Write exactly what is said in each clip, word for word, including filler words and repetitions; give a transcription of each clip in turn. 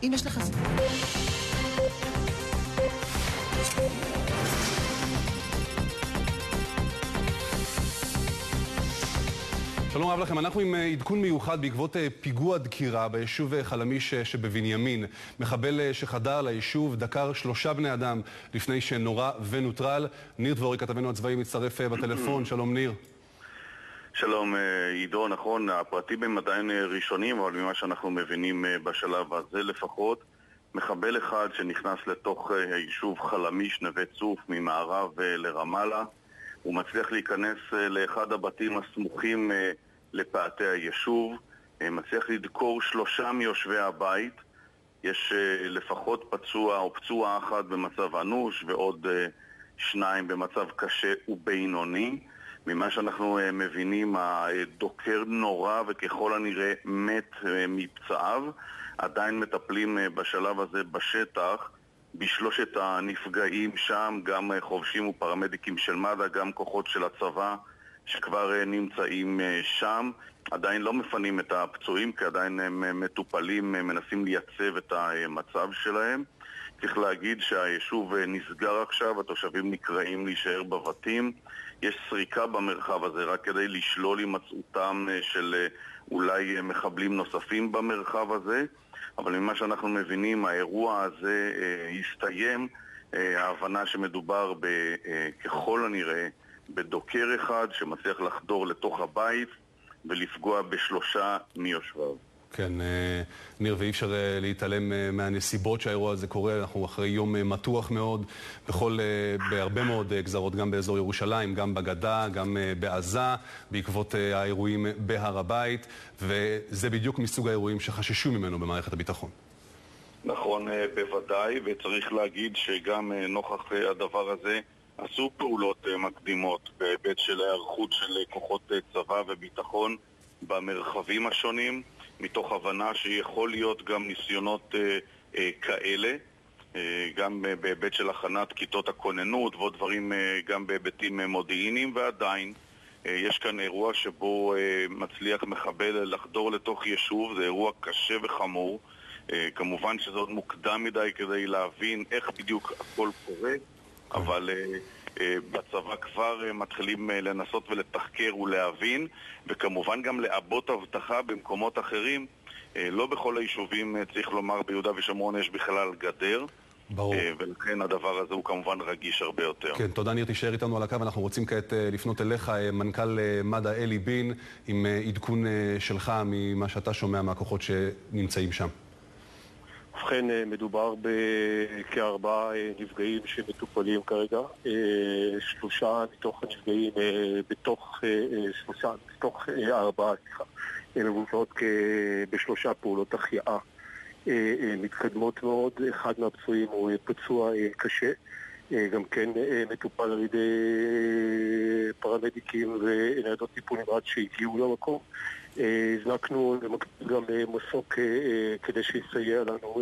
אם יש לך סיפור. שלום רב לכם, אנחנו עם עדכון מיוחד בעקבות פיגוע דקירה ביישוב חלמיש שבבנימין. מחבל שחדר ליישוב דקר שלושה בני אדם לפני שנורה ונוטרל. ניר דבורי, כתבנו הצבאי, מצטרף בטלפון. שלום ניר. שלום עידו, נכון, הפרטים הם עדיין ראשונים, אבל ממה שאנחנו מבינים בשלב הזה לפחות, מחבל אחד שנכנס לתוך היישוב חלמיש נווה צוף ממערב לרמאללה, הוא מצליח להיכנס לאחד הבתים הסמוכים לפאתי היישוב, מצליח לדקור שלושה מיושבי הבית, יש לפחות פצוע או פצוע אחד במצב אנוש ועוד שניים במצב קשה ובינוני. ממה שאנחנו מבינים, הדוקר נורא וככל הנראה מת מפצעיו. עדיין מטפלים בשלב הזה בשטח בשלושת הנפגעים שם, גם חובשים ופרמדיקים של מד"א, גם כוחות של הצבא שכבר נמצאים שם. עדיין לא מפנים את הפצועים כי עדיין הם מטופלים, מנסים לייצב את המצב שלהם. צריך להגיד שהיישוב נסגר עכשיו, התושבים נקראים להישאר בבתים. יש סריקה במרחב הזה רק כדי לשלול הימצאותם של אולי מחבלים נוספים במרחב הזה, אבל ממה שאנחנו מבינים האירוע הזה הסתיים, ההבנה שמדובר ככל הנראה בדוקר אחד שמצליח לחדור לתוך הבית ולפגוע בשלושה מיושביו. כן, ניר, ואי אפשר להתעלם מהנסיבות שהאירוע הזה קורה. אנחנו אחרי יום מתוח מאוד בכל, בהרבה מאוד גזרות, גם באזור ירושלים, גם בגדה, גם בעזה, בעקבות האירועים בהר הבית, וזה בדיוק מסוג האירועים שחששו ממנו במערכת הביטחון. נכון, בוודאי, וצריך להגיד שגם נוכח הדבר הזה עשו פעולות מקדימות בהיבט של הערכות של כוחות צבא וביטחון במרחבים השונים, מתוך הבנה שיכול להיות גם ניסיונות אה, אה, כאלה, אה, גם אה, בהיבט של הכנת כיתות הכוננות ועוד דברים אה, גם בהיבטים אה, מודיעיניים, ועדיין אה, יש כאן אירוע שבו אה, מצליח מחבל לחדור לתוך יישוב. זה אירוע קשה וחמור, אה, כמובן שזה עוד מוקדם מדי כדי להבין איך בדיוק הכל קורה, אבל אה, בצבא כבר מתחילים לנסות ולתחקר ולהבין, וכמובן גם לעבות הבטחה במקומות אחרים. לא בכל היישובים, צריך לומר, ביהודה ושומרון יש בכלל גדר, ברור. ולכן הדבר הזה הוא כמובן רגיש הרבה יותר. כן, תודה ניר, תישאר איתנו על הקו. אנחנו רוצים כעת לפנות אליך, מנכ"ל מד"א אלי בין, עם עדכון שלך ממה שאתה שומע מהכוחות שנמצאים שם. ובכן, מדובר בכארבעה נפגעים שמטופלים כרגע. שלושה מתוך הנפגעים בתוך שלושה, מתוך ארבעה, הם מבוצעות בשלושה פעולות החייאה מתקדמות מאוד. אחד מהפצועים הוא פצוע קשה, גם כן מטופל על ידי פרמדיקים וניידות טיפול נמרץ שהגיעו למקום. הזנקנו גם מסוק כדי שיסייע לנו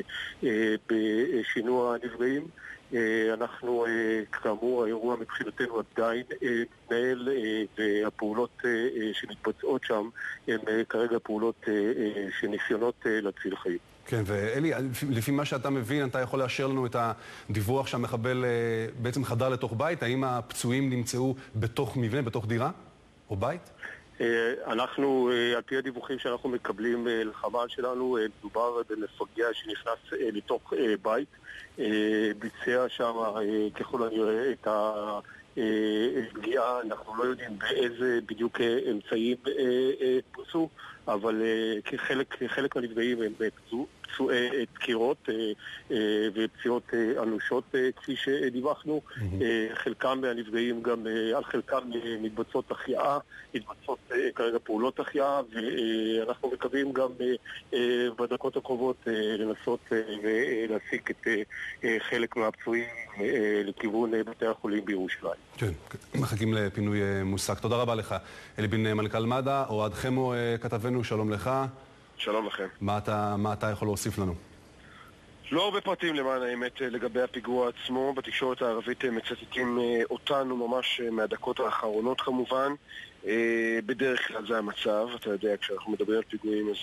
בשינוע הנפגעים. אנחנו, כאמור, האירוע מבחינתנו עדיין מתנהל, והפעולות שמתבצעות שם הן כרגע פעולות שניסיונות להציל חיים. כן, ואלי, לפי מה שאתה מבין, אתה יכול לאשר לנו את הדיווח שהמחבל בעצם חדר לתוך בית? האם הפצועים נמצאו בתוך מבנה, בתוך דירה או בית? אנחנו, על פי הדיווחים שאנחנו מקבלים לחמ"ל שלנו, מדובר במפגע שנכנס לתוך בית, ביצע שם ככל הנראה את הפגיעה. אנחנו לא יודעים באיזה בדיוק אמצעים פוצעו, אבל כחלק, חלק מהנפגעים הם פצועי דקירות ופציעות אנושות כפי שדיווחנו. חלקם מהנפגעים גם, על חלקם מתבצעות החייאה, מתבצעות כרגע פעולות החייאה, ואנחנו מקווים גם בדקות הקרובות לנסות ולהסיק את חלק מהפצועים לכיוון בתי החולים בירושלים. כן, מחכים לפינוי מוסק. תודה רבה לך. אלי בין, מנכ"ל מד"א. אוהד חמו, כתבנו, שלום לך. שלום לכם. מה אתה, מה אתה יכול להוסיף לנו? לא הרבה פרטים למען האמת לגבי הפיגוע עצמו. בתקשורת הערבית מצטטים אותנו ממש מהדקות האחרונות כמובן. בדרך כלל זה המצב, אתה יודע, כשאנחנו מדברים על פיגועים אז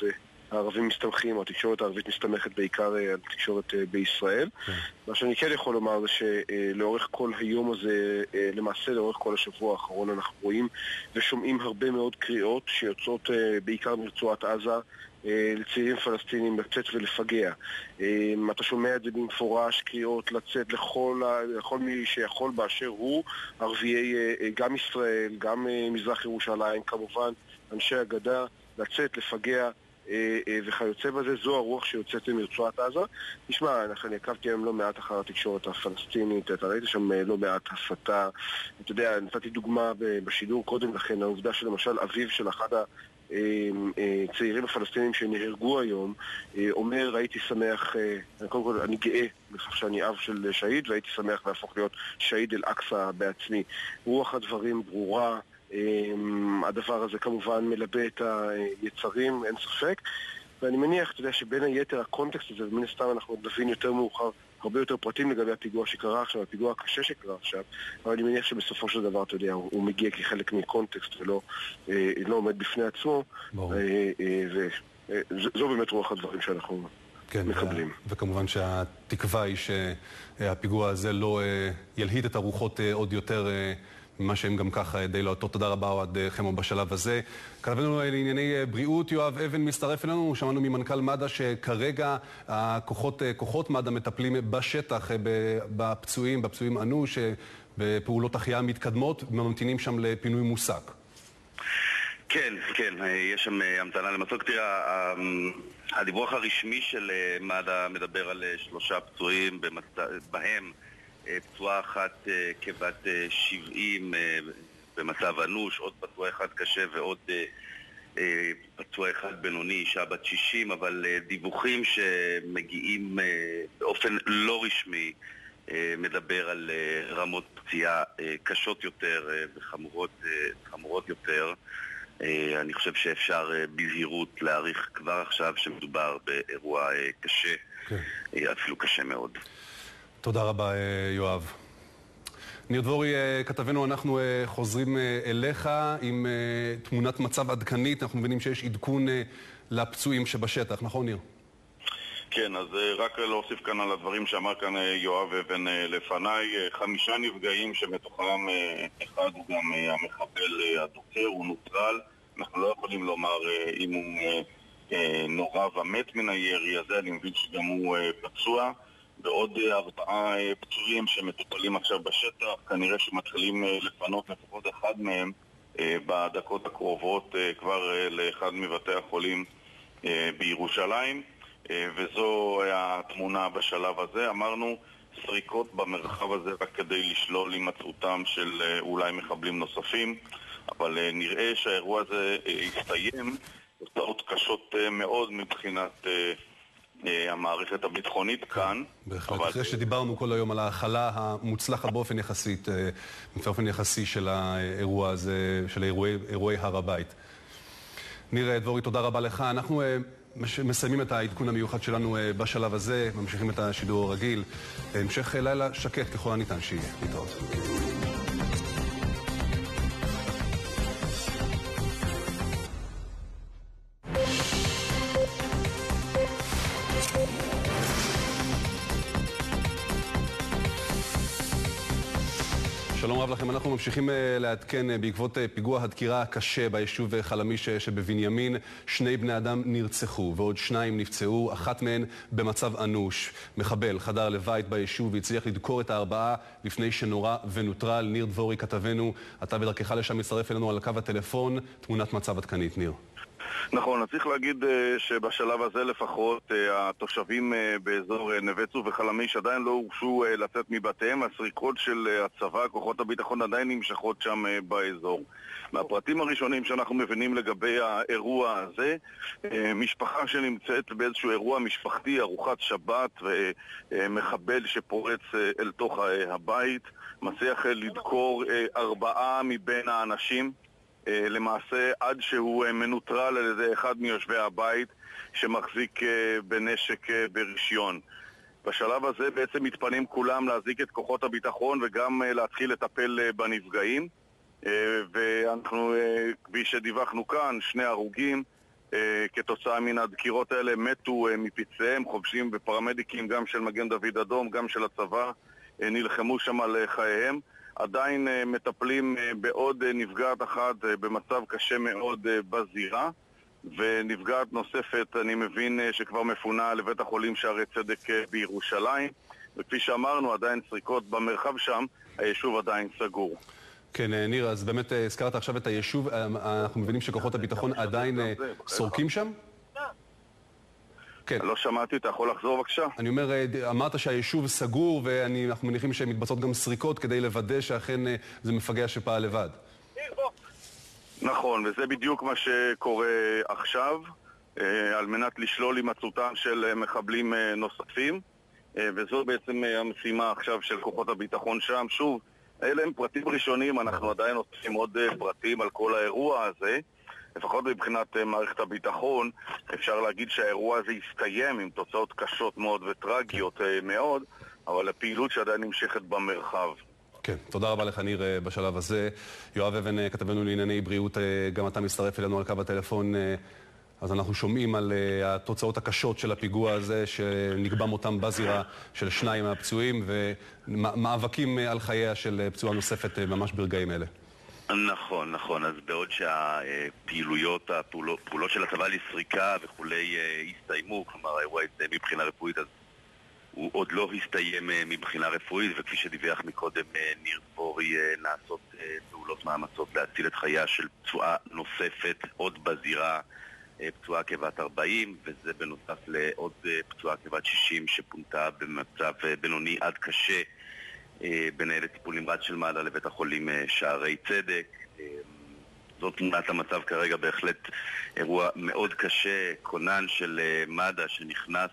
הערבים מסתמכים, או התקשורת הערבית מסתמכת בעיקר על תקשורת בישראל. מה שאני כן יכול לומר זה שלאורך כל היום הזה, למעשה לאורך כל השבוע האחרון אנחנו רואים ושומעים הרבה מאוד קריאות שיוצאות בעיקר מרצועת עזה לצעירים פלסטינים לצאת ולפגע. אתה שומע את זה במפורש, קריאות לצאת לכל, לכל מי שיכול באשר הוא, ערביי גם ישראל, גם מזרח ירושלים, כמובן אנשי הגדה, לצאת, לפגע וכיוצא בזה. זו הרוח שיוצאת מרצועת עזה. תשמע, אני עקבתי היום לא מעט אחר התקשורת הפלסטינית, אתה ראית שם לא מעט הסתה. אתה יודע, נתתי דוגמה בשידור קודם לכן, העובדה שלמשל אביו של אחד הצעירים הפלסטינים שנהרגו היום אומר, הייתי שמח, קודם כל אני גאה בכך שאני אב של שהיד, והייתי שמח להפוך להיות שהיד אל-אקצא בעצמי. רוח הדברים ברורה, הדבר הזה כמובן מלבה את היצרים, אין ספק, ואני מניח, אתה יודע, שבין היתר הקונטקסט הזה, ומן הסתם אנחנו נבין יותר מאוחר הרבה יותר פרטים לגבי הפיגוע שקרה עכשיו, הפיגוע הקשה שקרה עכשיו, אבל אני מניח שבסופו של דבר, אתה יודע, הוא, הוא מגיע כחלק מקונטקסט ולא אה, לא עומד בפני עצמו, אה, אה, וזו באמת רוח הדברים שאנחנו כן, מקבלים. ו- וכמובן שהתקווה היא שהפיגוע הזה לא אה, ילהיט את הרוחות אה, עוד יותר אה, ממה שהם גם ככה די לא. תודה רבה אוהד חמו בשלב הזה. כתבנו לענייני בריאות, יואב אבן מצטרף אלינו. שמענו ממנכ"ל מד"א שכרגע הכוחות, כוחות מד"א מטפלים בשטח בפצועים, בפצועים אנוש, בפעולות החייאה מתקדמות, ממתינים שם לפינוי מוסק. כן, כן, יש שם המתנה למסוק. תראה, הדיווח הרשמי של מד"א מדבר על שלושה פצועים, בהם פצועה אחת כבת שבעים במצב אנוש, עוד פצועה אחד קשה ועוד פצועה אחד בינוני, אישה בת שישים, אבל דיווחים שמגיעים באופן לא רשמי מדבר על רמות פציעה קשות יותר וחמורות חמורות יותר. אני חושב שאפשר בזהירות להעריך כבר עכשיו שמדובר באירוע קשה, אפילו קשה מאוד. תודה רבה, יואב. ניר דבורי, כתבנו, אנחנו חוזרים אליך עם תמונת מצב עדכנית. אנחנו מבינים שיש עדכון לפצועים שבשטח, נכון ניר? כן, אז רק להוסיף כאן על הדברים שאמר כאן יואב אבן לפניי. חמישה נפגעים שמתוכם אחד הוא גם המחבל הדוקר, הוא נוטרל. אנחנו לא יכולים לומר אם הוא נורא ומת מן הירי הזה, אני מבין שגם הוא פצוע. ועוד ארבעה פצועים שמטופלים עכשיו בשטח, כנראה שמתחילים לפנות לפחות אחד מהם בדקות הקרובות כבר לאחד מבתי החולים בירושלים, וזו התמונה בשלב הזה. אמרנו סריקות במרחב הזה רק כדי לשלול הימצאותם של אולי מחבלים נוספים, אבל נראה שהאירוע הזה יסתיים. תוצאות קשות מאוד מבחינת המערכת הביטחונית כאן. בהחלט, אחרי שדיברנו כל היום על ההכלה המוצלחת באופן יחסית, באופן יחסי של האירוע הזה, של אירועי הר הבית. ניר דבורי, תודה רבה לך. אנחנו מסיימים את העדכון המיוחד שלנו בשלב הזה, ממשיכים את השידור הרגיל. המשך לילה שקט ככל הניתן שיהיה. להתראות. שלום רב לכם, אנחנו ממשיכים לעדכן בעקבות פיגוע הדקירה הקשה ביישוב חלמיש שבבנימין. שני בני אדם נרצחו ועוד שניים נפצעו, אחת מהן במצב אנוש. מחבל חדר לבית ביישוב והצליח לדקור את הארבעה לפני שנורה ונוטרל. ניר דבורי כתבנו, אתה בדרכך לשם מצטרף אלינו על קו הטלפון. תמונת מצב עדכנית, ניר. נכון, אז צריך להגיד שבשלב הזה לפחות התושבים באזור נווה צוף וחלמיש עדיין לא הורשו לצאת מבתיהם. הסריקות של הצבא, כוחות הביטחון עדיין נמשכות שם באזור. מהפרטים הראשונים שאנחנו מבינים לגבי האירוע הזה, משפחה שנמצאת באיזשהו אירוע משפחתי, ארוחת שבת, ומחבל שפורץ אל תוך הבית, מצליח לדקור ארבעה מבין האנשים, למעשה עד שהוא מנוטרל על ידי אחד מיושבי הבית שמחזיק בנשק ברישיון. בשלב הזה בעצם מתפנים כולם להזיק את כוחות הביטחון וגם להתחיל לטפל בנפגעים, ואנחנו, כפי שדיווחנו כאן, שני הרוגים כתוצאה מן הדקירות האלה מתו מפצעיהם. חובשים ופרמדיקים גם של מגן דוד אדום, גם של הצבא, נלחמו שם על חייהם. עדיין מטפלים בעוד נפגעת אחת במצב קשה מאוד בזירה, ונפגעת נוספת אני מבין שכבר מפונה לבית החולים שערי צדק בירושלים, וכפי שאמרנו עדיין סריקות במרחב שם, היישוב עדיין סגור. כן, ניר, אז באמת הזכרת עכשיו את היישוב, אנחנו מבינים שכוחות הביטחון עדיין סורקים שם? כן. לא שמעתי, אתה יכול לחזור בבקשה? אני אומר, אמרת שהיישוב סגור ואנחנו מניחים שמתבצעות גם סריקות כדי לוודא שאכן זה מפגע שפעל לבד. נכון, וזה בדיוק מה שקורה עכשיו, על מנת לשלול הימצאותם של מחבלים נוספים, וזו בעצם המשימה עכשיו של כוחות הביטחון שם. שוב, אלה הם פרטים ראשונים, אנחנו עדיין עושים עוד פרטים על כל האירוע הזה. לפחות מבחינת מערכת הביטחון, אפשר להגיד שהאירוע הזה יסתיים עם תוצאות קשות מאוד וטרגיות מאוד, אבל הפעילות שעדיין נמשכת במרחב. כן, תודה רבה לך ניר בשלב הזה. יואב אבן, כתבנו לענייני בריאות, גם אתה מצטרף אלינו על קו הטלפון. אז אנחנו שומעים על התוצאות הקשות של הפיגוע הזה, שנקבע מותם בזירה של שניים מהפצועים, ומאבקים על חייה של פצועה נוספת ממש ברגעים אלה. נכון, נכון. אז בעוד שהפעילויות, הפעולות של הצבא לסריקה וכולי הסתיימו, כלומר האירוע הסתיים מבחינה רפואית, אז הוא עוד לא הסתיים מבחינה רפואית, וכפי שדיווח מקודם ניר פורי, נעשות פעולות מאמצות להציל את חייה של פצועה נוספת עוד בזירה, פצועה כבת ארבעים, וזה בנוסף לעוד פצועה כבת שישים שפונתה במצב בינוני עד קשה בניידת טיפול נמרץ של מד"א לבית החולים שערי צדק. זאת תמונת המצב כרגע, בהחלט אירוע מאוד קשה. כונן של מד"א שנכנס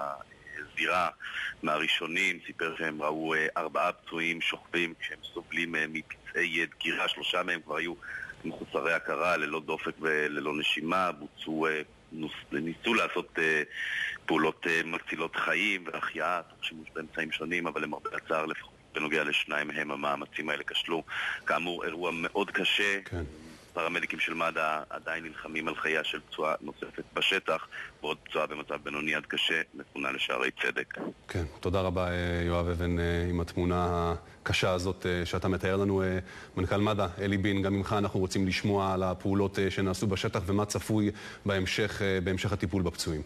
לזירה מהראשונים סיפר שהם ראו ארבעה פצועים שוכבים כשהם סובלים מפצעי דקירה, שלושה מהם כבר היו מחוסרי הכרה, ללא דופק וללא נשימה, בוצעו, ניסו לעשות פעולות מצילות חיים והחייאה, תוך שימוש באמצעים שונים, אבל למרבה הצער לפחות בנוגע לשניים מהם המאמצים האלה כשלו. כאמור, אירוע מאוד קשה. כן. פרמדיקים של מד"א עדיין נלחמים על חייה של פצועה נוספת בשטח, ועוד פצועה במצב בינוני עד קשה, מפונה לשערי צדק. כן, תודה רבה יואב אבן עם התמונה הקשה הזאת שאתה מתאר לנו. מנכ"ל מד"א, אלי בין, גם ממך אנחנו רוצים לשמוע על הפעולות שנעשו בשטח ומה צפוי בהמשך, בהמשך הטיפול בפצועים.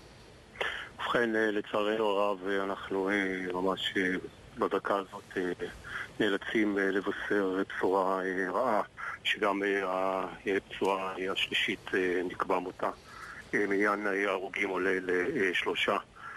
ובכן, לצערנו הרב, אנחנו ממש בדקה הזאת נאלצים לבשר בשורה רעה, שגם הפצועה השלישית נקבע מותה. מעניין ההרוגים עולה לשלושה.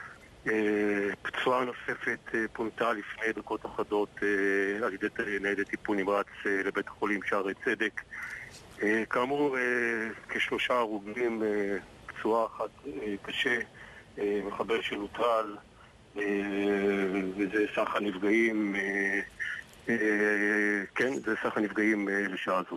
פצועה נוספת פונתה לפני דקות אחדות על ידי ניידת טיפול נמרץ לבית החולים שערי צדק. כאמור, כשלושה הרוגים, פצועה אחת קשה, מחבל שנוטרל, וזה סך הנפגעים, כן, זה סך הנפגעים לשעה הזאת.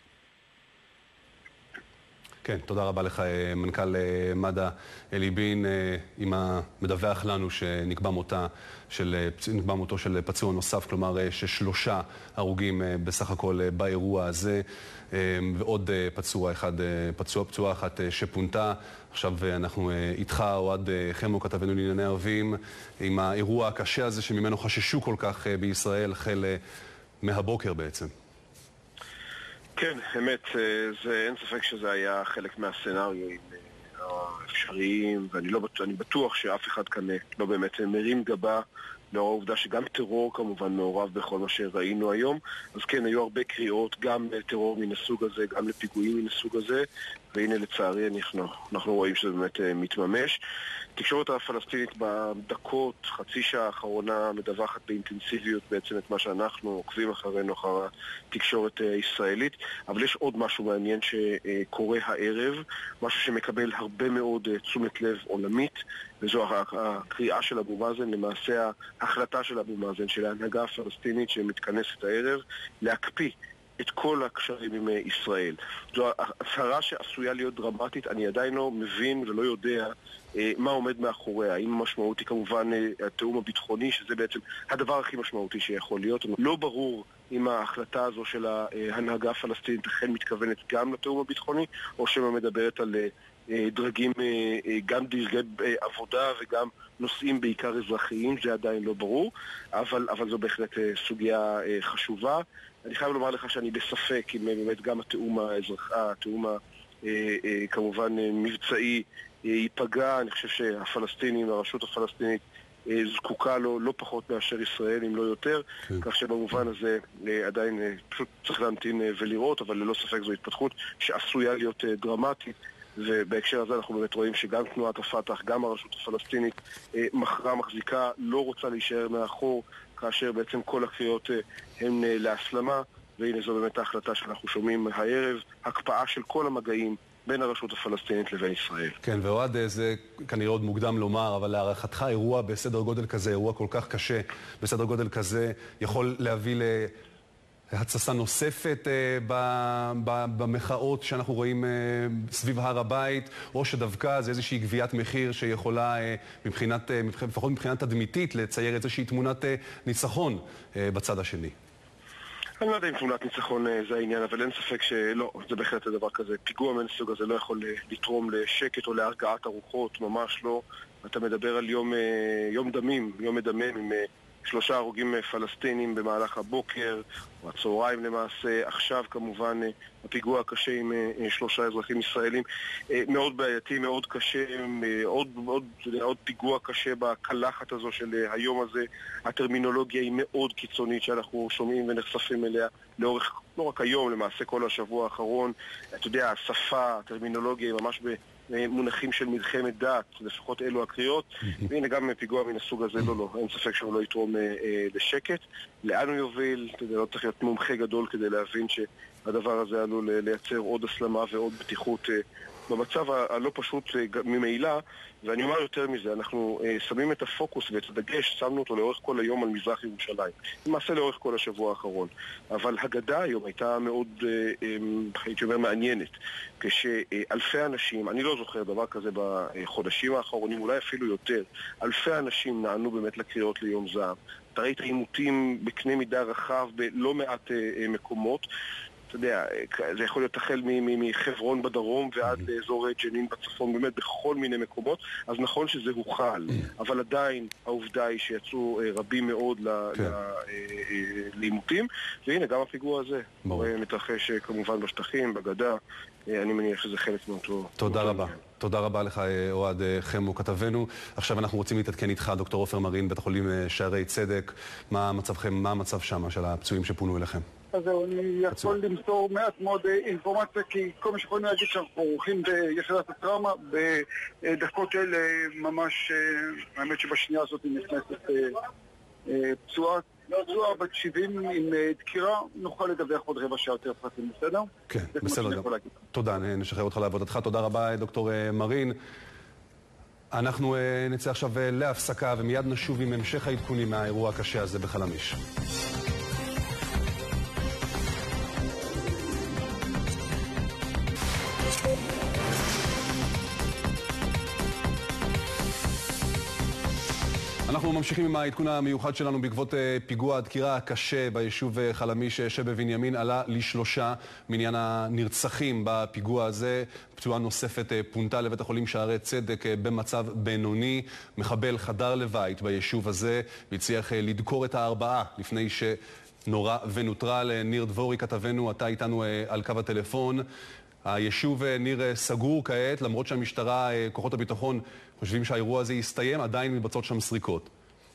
כן, תודה רבה לך מנכ"ל מד"א אלי בין, עם המדווח לנו שנקבע מותה של, נקבע מותו של פצוע נוסף, כלומר ששלושה הרוגים בסך הכל באירוע הזה, ועוד פצוע אחד, פצוע פצועה אחת שפונתה. עכשיו אנחנו איתך, אוהד חמו, כתבנו לענייני ערבים, עם האירוע הקשה הזה שממנו חששו כל כך בישראל, החל מהבוקר בעצם. כן, אמת, זה, אין ספק שזה היה חלק מהסצנריו האפשריים, ואני לא בטוח, אני בטוח שאף אחד כאן לא באמת מרים גבה, לאור העובדה שגם טרור כמובן מעורב בכל מה שראינו היום. אז כן, היו הרבה קריאות, גם טרור מן הסוג הזה, גם לפיגועים מן הסוג הזה, והנה לצערי אנחנו, אנחנו רואים שזה באמת מתממש. התקשורת הפלסטינית בדקות, חצי שעה האחרונה, מדווחת באינטנסיביות בעצם את מה שאנחנו עוקבים אחרינו, אחר התקשורת הישראלית. אבל יש עוד משהו מעניין שקורה הערב, משהו שמקבל הרבה מאוד תשומת לב עולמית, וזו הקריאה של אבו מאזן, למעשה ההחלטה של אבו מאזן, של ההנהגה הפלסטינית שמתכנסת הערב, להקפיא את כל הקשרים עם ישראל. זו הצהרה שעשויה להיות דרמטית, אני עדיין לא מבין ולא יודע אה, מה עומד מאחוריה. האם המשמעות היא כמובן אה, התאום הביטחוני, שזה בעצם הדבר הכי משמעותי שיכול להיות. לא ברור אם ההחלטה הזו של ההנהגה הפלסטינית אכן מתכוונת גם לתיאום הביטחוני, או שמה מדברת על דרגים, גם דרגי עבודה וגם נושאים בעיקר אזרחיים, זה עדיין לא ברור, אבל, אבל זו בהחלט סוגיה חשובה. אני חייב לומר לך שאני בספק אם באמת גם התיאום האזרח, התיאום כמובן מבצעי ייפגע. אני חושב שהפלסטינים, הרשות הפלסטינית, זקוקה לו לא פחות מאשר ישראל, אם לא יותר, כן. כך שבמובן הזה עדיין פשוט צריך להמתין ולראות, אבל ללא ספק זו התפתחות שעשויה להיות דרמטית, ובהקשר הזה אנחנו באמת רואים שגם תנועת הפתח, גם הרשות הפלסטינית מחרה מחזיקה, לא רוצה להישאר מאחור, כאשר בעצם כל הקריאות הן להסלמה, והנה זו באמת ההחלטה שאנחנו שומעים הערב, הקפאה של כל המגעים בין הרשות הפלסטינית לבין ישראל. כן, ועוד זה כנראה עוד מוקדם לומר, אבל להערכתך אירוע בסדר גודל כזה, אירוע כל כך קשה, בסדר גודל כזה, יכול להביא להצסה נוספת במחאות שאנחנו רואים סביב הר הבית, או שדווקא זה איזושהי גביית מחיר שיכולה, מבחינת, לפחות מבחינת תדמיתית, לצייר איזושהי תמונת ניצחון בצד השני? אני לא יודע אם תמונת ניצחון זה העניין, אבל אין ספק שלא, זה בהחלט דבר כזה. פיגוע מהסוג הזה לא יכול לתרום לשקט או להרגעת הרוחות, ממש לא. אתה מדבר על יום, יום דמים, יום מדמם עם שלושה הרוגים פלסטינים במהלך הבוקר, או הצהריים למעשה. עכשיו כמובן הפיגוע הקשה עם שלושה אזרחים ישראלים. מאוד בעייתי, מאוד קשה, עוד, עוד, עוד פיגוע קשה בקלחת הזו של היום הזה. הטרמינולוגיה היא מאוד קיצונית שאנחנו שומעים ונחשפים אליה לאורך, לא רק היום, למעשה כל השבוע האחרון. אתה יודע, השפה, הטרמינולוגיה היא ממש ב... מונחים של מלחמת דת, לפחות אלו הקריאות, והנה גם פיגוע מן הסוג הזה, לא, לא, אין ספק שהוא לא יתרום אה, אה, לשקט. לאן הוא יוביל? אתה יודע, לא צריך להיות מומחה גדול כדי להבין שהדבר הזה עלול לייצר עוד הסלמה ועוד בטיחות אה, במצב הלא פשוט אה, ממילא, ואני אומר יותר מזה, אנחנו אה, שמים את הפוקוס ואת הדגש, שמנו אותו לאורך כל היום על מזרח ירושלים, למעשה לאורך כל השבוע האחרון, אבל הגדה היום הייתה מאוד, אה, אה, הייתי אומר, מעניינת, כשאלפי אנשים, אני לא זוכר דבר כזה בחודשים האחרונים, אולי אפילו יותר, אלפי אנשים נענו באמת לקריאות ליום זהב. אתה ראית עימותים בקנה מידה רחב בלא מעט אה, מקומות, אתה יודע, זה יכול להיות החל מחברון בדרום ועד לאזור ג'נין בצפון, באמת בכל מיני מקומות, אז נכון שזה הוחל, אבל עדיין העובדה היא שיצאו רבים מאוד לעימותים, והנה גם הפיגוע הזה מתרחש כמובן בשטחים, בגדה, אני מניח שזה חלק מאותו... תודה רבה. תודה רבה לך, אוהד חמו, כתבנו. עכשיו אנחנו רוצים להתעדכן איתך, דוקטור עופר מרין, בית החולים שערי צדק. מה מצבכם, מה המצב שם של הפצועים שפונו אליכם? אז זהו, אני יכול למסור מעט מאוד אינפורמציה, כי כל מה שיכולים להגיד שאנחנו עורכים ביחידת הטראומה בדקות אלה ממש, האמת שבשנייה הזאת נכנסת פצועה, פצועה בת שבעים עם דקירה, נוכל לדווח עוד רבע שעה יותר פרטים, בסדר? כן, בסדר. תודה, נשחרר אותך לעבודתך. תודה רבה, דוקטור מרין. אנחנו נצא עכשיו להפסקה ומיד נשוב עם המשך העדכונים מהאירוע הקשה הזה בחלמיש. אנחנו ממשיכים עם העדכון המיוחד שלנו בעקבות פיגוע הדקירה הקשה ביישוב חלמיש שבבנימין. עלה לשלושה מניין הנרצחים בפיגוע הזה. פצועה נוספת פונתה לבית החולים שערי צדק במצב בינוני. מחבל חדר לבית ביישוב הזה והצליח לדקור את הארבעה לפני שנורא ונוטרל. ניר דבורי כתבנו, אתה איתנו על קו הטלפון. היישוב ניר סגור כעת, למרות שהמשטרה, כוחות הביטחון, חושבים שהאירוע הזה יסתיים, עדיין מתבצעות שם סריקות.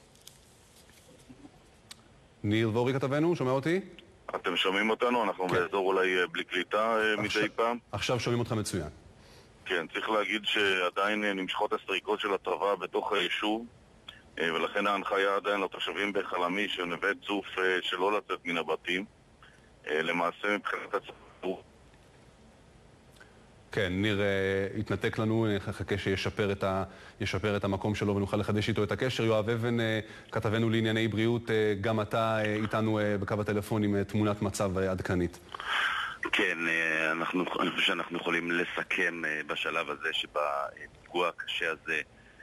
ניר דבורי כתבנו, שומע אותי? אתם שומעים אותנו? אנחנו כן. באזור אולי בלי קליטה עכשיו, מדי פעם. עכשיו שומעים אותך מצוין. כן, צריך להגיד שעדיין נמשכות הסריקות של הצבא בתוך היישוב, ולכן ההנחיה עדיין לתושבים בחלמיש ונווה צוף שלא לצאת מן הבתים. למעשה מבחינת הצבא... כן, ניר uh, התנתק לנו, נחכה שישפר את, ה, ישפר את המקום שלו ונוכל לחדש איתו את הקשר. יואב אבן, uh, כתבנו לענייני בריאות, uh, גם אתה uh, איתנו uh, בקו הטלפון עם uh, תמונת מצב uh, עדכנית. כן, uh, אנחנו, אני חושב שאנחנו יכולים לסכם uh, בשלב הזה שבפיגוע הקשה הזה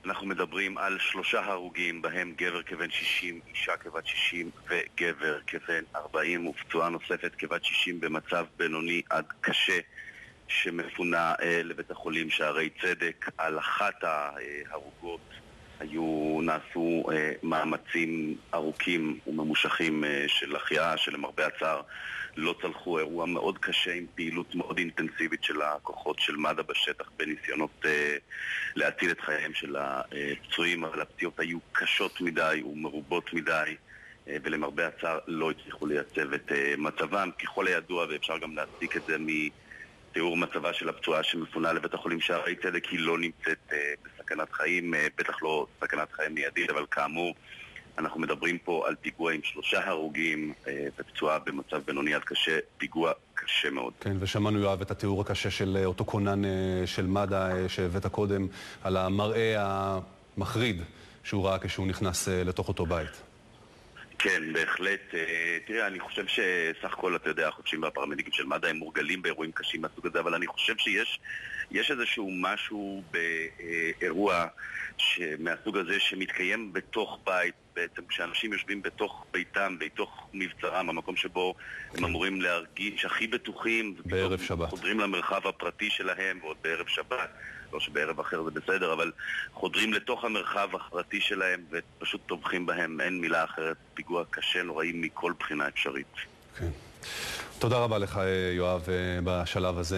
אנחנו מדברים על שלושה הרוגים, בהם גבר כבן שישים, אישה כבת שישים וגבר כבן ארבעים, ופצועה נוספת כבת שישים במצב בינוני עד קשה שמפונה אה, לבית החולים שערי צדק. על אחת ההרוגות היו נעשו אה, מאמצים ארוכים וממושכים אה, של החייאה, שלמרבה הצער לא צלחו. אירוע מאוד קשה עם פעילות מאוד אינטנסיבית של הכוחות של מד"א בשטח בניסיונות אה, להציל את חייהם של הפצועים, אבל הפציעות היו קשות מדי ומרובות מדי, אה, ולמרבה הצער לא הצליחו לייצב את אה, מצבם. ככל הידוע, ואפשר גם להצדיק את זה מתיאור מצבה של הפצועה שמפונה לבית החולים שערי צדק, היא לא נמצאת אה, בסכנת חיים, אה, בטח לא סכנת חיים מיידית, אבל כאמור אנחנו מדברים פה על פיגוע עם שלושה הרוגים אה, ופצועה במצב בינוני עד קשה, פיגוע קשה מאוד. כן, ושמענו יואב את התיאור הקשה של אותו כונן אה, של מד"א אה, שהבאת קודם, על המראה המחריד שהוא ראה כשהוא נכנס אה, לתוך אותו בית. כן, בהחלט. אה, תראה, אני חושב שסך הכל, אתה יודע, החובשים והפרמדיקים של מד"א הם מורגלים באירועים קשים מהסוג הזה, אבל אני חושב שיש יש איזשהו משהו באירוע מהסוג הזה שמתקיים בתוך בית, בעצם כשאנשים יושבים בתוך ביתם, בתוך מבצרם, המקום שבו הם אמורים להרגיש הכי בטוחים, בערב שבת. חודרים למרחב הפרטי שלהם, ועוד בערב שבת, לא שבערב אחר זה בסדר, אבל חודרים לתוך המרחב הפרטי שלהם ופשוט טובחים בהם, אין מילה אחרת, פיגוע קשה, נוראי מכל בחינה אפשרית. כן. תודה רבה לך יואב בשלב הזה.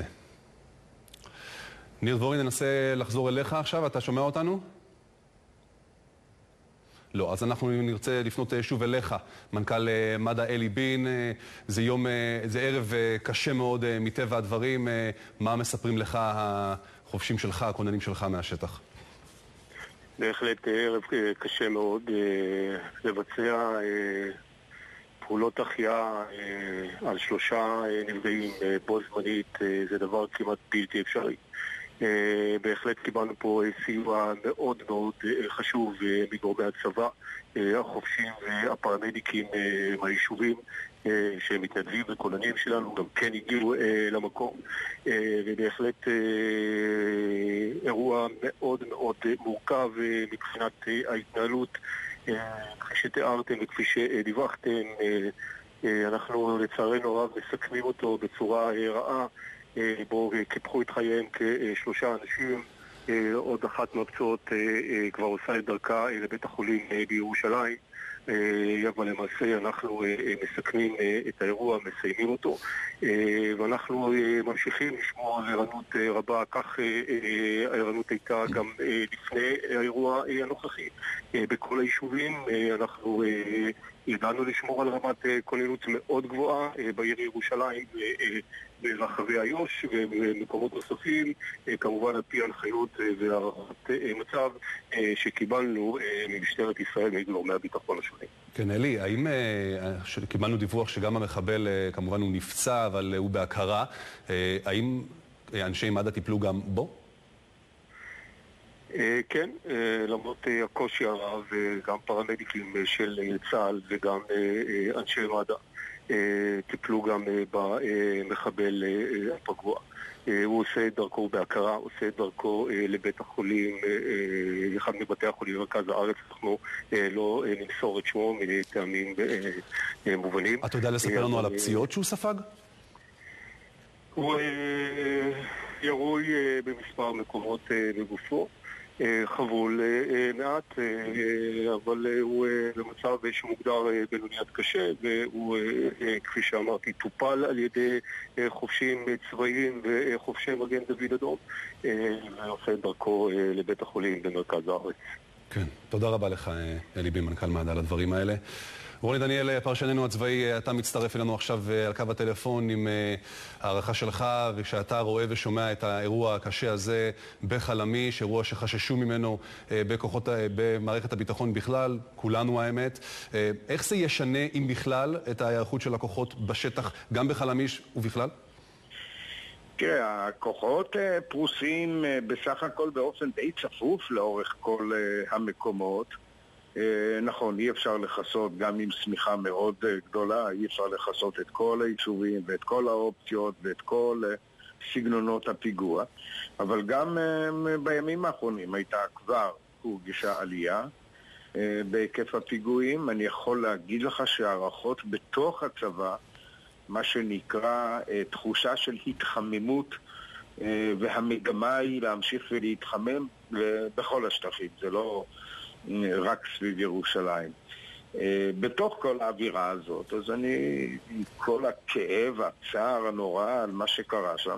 ניר דבורי, ננסה לחזור אליך עכשיו, אתה שומע אותנו? לא, אז אנחנו נרצה לפנות שוב אליך, מנכ"ל מד"א אלי בין. זה יום, זה ערב קשה מאוד מטבע הדברים. מה מספרים לך החובשים שלך, הכוננים שלך מהשטח? בהחלט ערב קשה מאוד. לבצע פעולות החייאה על שלושה נפגעים בו זמנית זה דבר כמעט בלתי אפשרי. בהחלט קיבלנו פה סיוע מאוד מאוד חשוב מגורמי הצבא, החובשים והפרמדיקים מהיישובים שמתנדבים וכוננים שלנו גם כן הגיעו למקום, ובהחלט אירוע מאוד מאוד מורכב מבחינת ההתנהלות. כפי שתיארתם וכפי שדיווחתם, אנחנו לצערנו הרב מסכמים אותו בצורה רעה, בו קיפחו את חייהם כשלושה אנשים. עוד אחת מהפצועות כבר עושה את דרכה לבית החולים בירושלים, אבל למעשה אנחנו מסכמים את האירוע, מסיימים אותו, ואנחנו ממשיכים לשמור על ערנות רבה. כך הערנות הייתה גם לפני האירוע הנוכחי בכל היישובים. אנחנו ידענו לשמור על רמת כוננות מאוד גבוהה בעיר ירושלים, ברחבי איו"ש ובמקומות נוספים, כמובן על פי הנחיות והערכת מצב שקיבלנו ממשטרת ישראל מגורמי הביטחון השונים. כן, אלי, האם קיבלנו דיווח שגם המחבל, כמובן הוא נפצע, אבל הוא בהכרה, האם אנשי מד"א טיפלו גם בו? כן, למרות הקושי הרב, גם פרמדיקים של צה"ל וגם אנשי מד"א טיפלו גם במחבל הפגוע. הוא עושה את דרכו בהכרה, עושה את דרכו לבית החולים, אחד מבתי החולים במרכז הארץ. אנחנו לא נמסור את שמו מטעמים מובנים. אתה יודע לספר לנו על הפציעות שהוא ספג? הוא ירוי במספר מקומות בגופו, חבול מעט, אבל הוא במצב שמוגדר בינוני עד קשה, והוא, כפי שאמרתי, טופל על ידי חובשים צבאיים וחובשי מגן דוד אדום, ועושה את דרכו לבית החולים במרכז הארץ. כן, תודה רבה לך אלי בין, מנכ"ל מד"א, על הדברים האלה. רוני דניאל, פרשננו הצבאי, אתה מצטרף אלינו עכשיו על קו הטלפון עם הערכה שלך, וכשאתה רואה ושומע את האירוע הקשה הזה בחלמיש, אירוע שחששו ממנו בכוחות, במערכת הביטחון בכלל, כולנו האמת, איך זה ישנה, אם בכלל, את ההיערכות של הכוחות בשטח, גם בחלמיש ובכלל? תראה, הכוחות פרוסים בסך הכל באופן די צפוף לאורך כל המקומות. נכון, אי אפשר לחסות, גם עם סמיכה מאוד גדולה, אי אפשר לחסות את כל היישובים ואת כל האופציות ואת כל סגנונות הפיגוע, אבל גם בימים האחרונים הייתה כבר הורגשה עלייה בהיקף הפיגועים. אני יכול להגיד לך שהערכות בתוך הצבא, מה שנקרא תחושה של התחממות, והמגמה היא להמשיך ולהתחמם בכל השטחים, זה לא רק סביב ירושלים. בתוך כל האווירה הזאת, אז אני, עם כל הכאב, הצער הנורא על מה שקרה שם,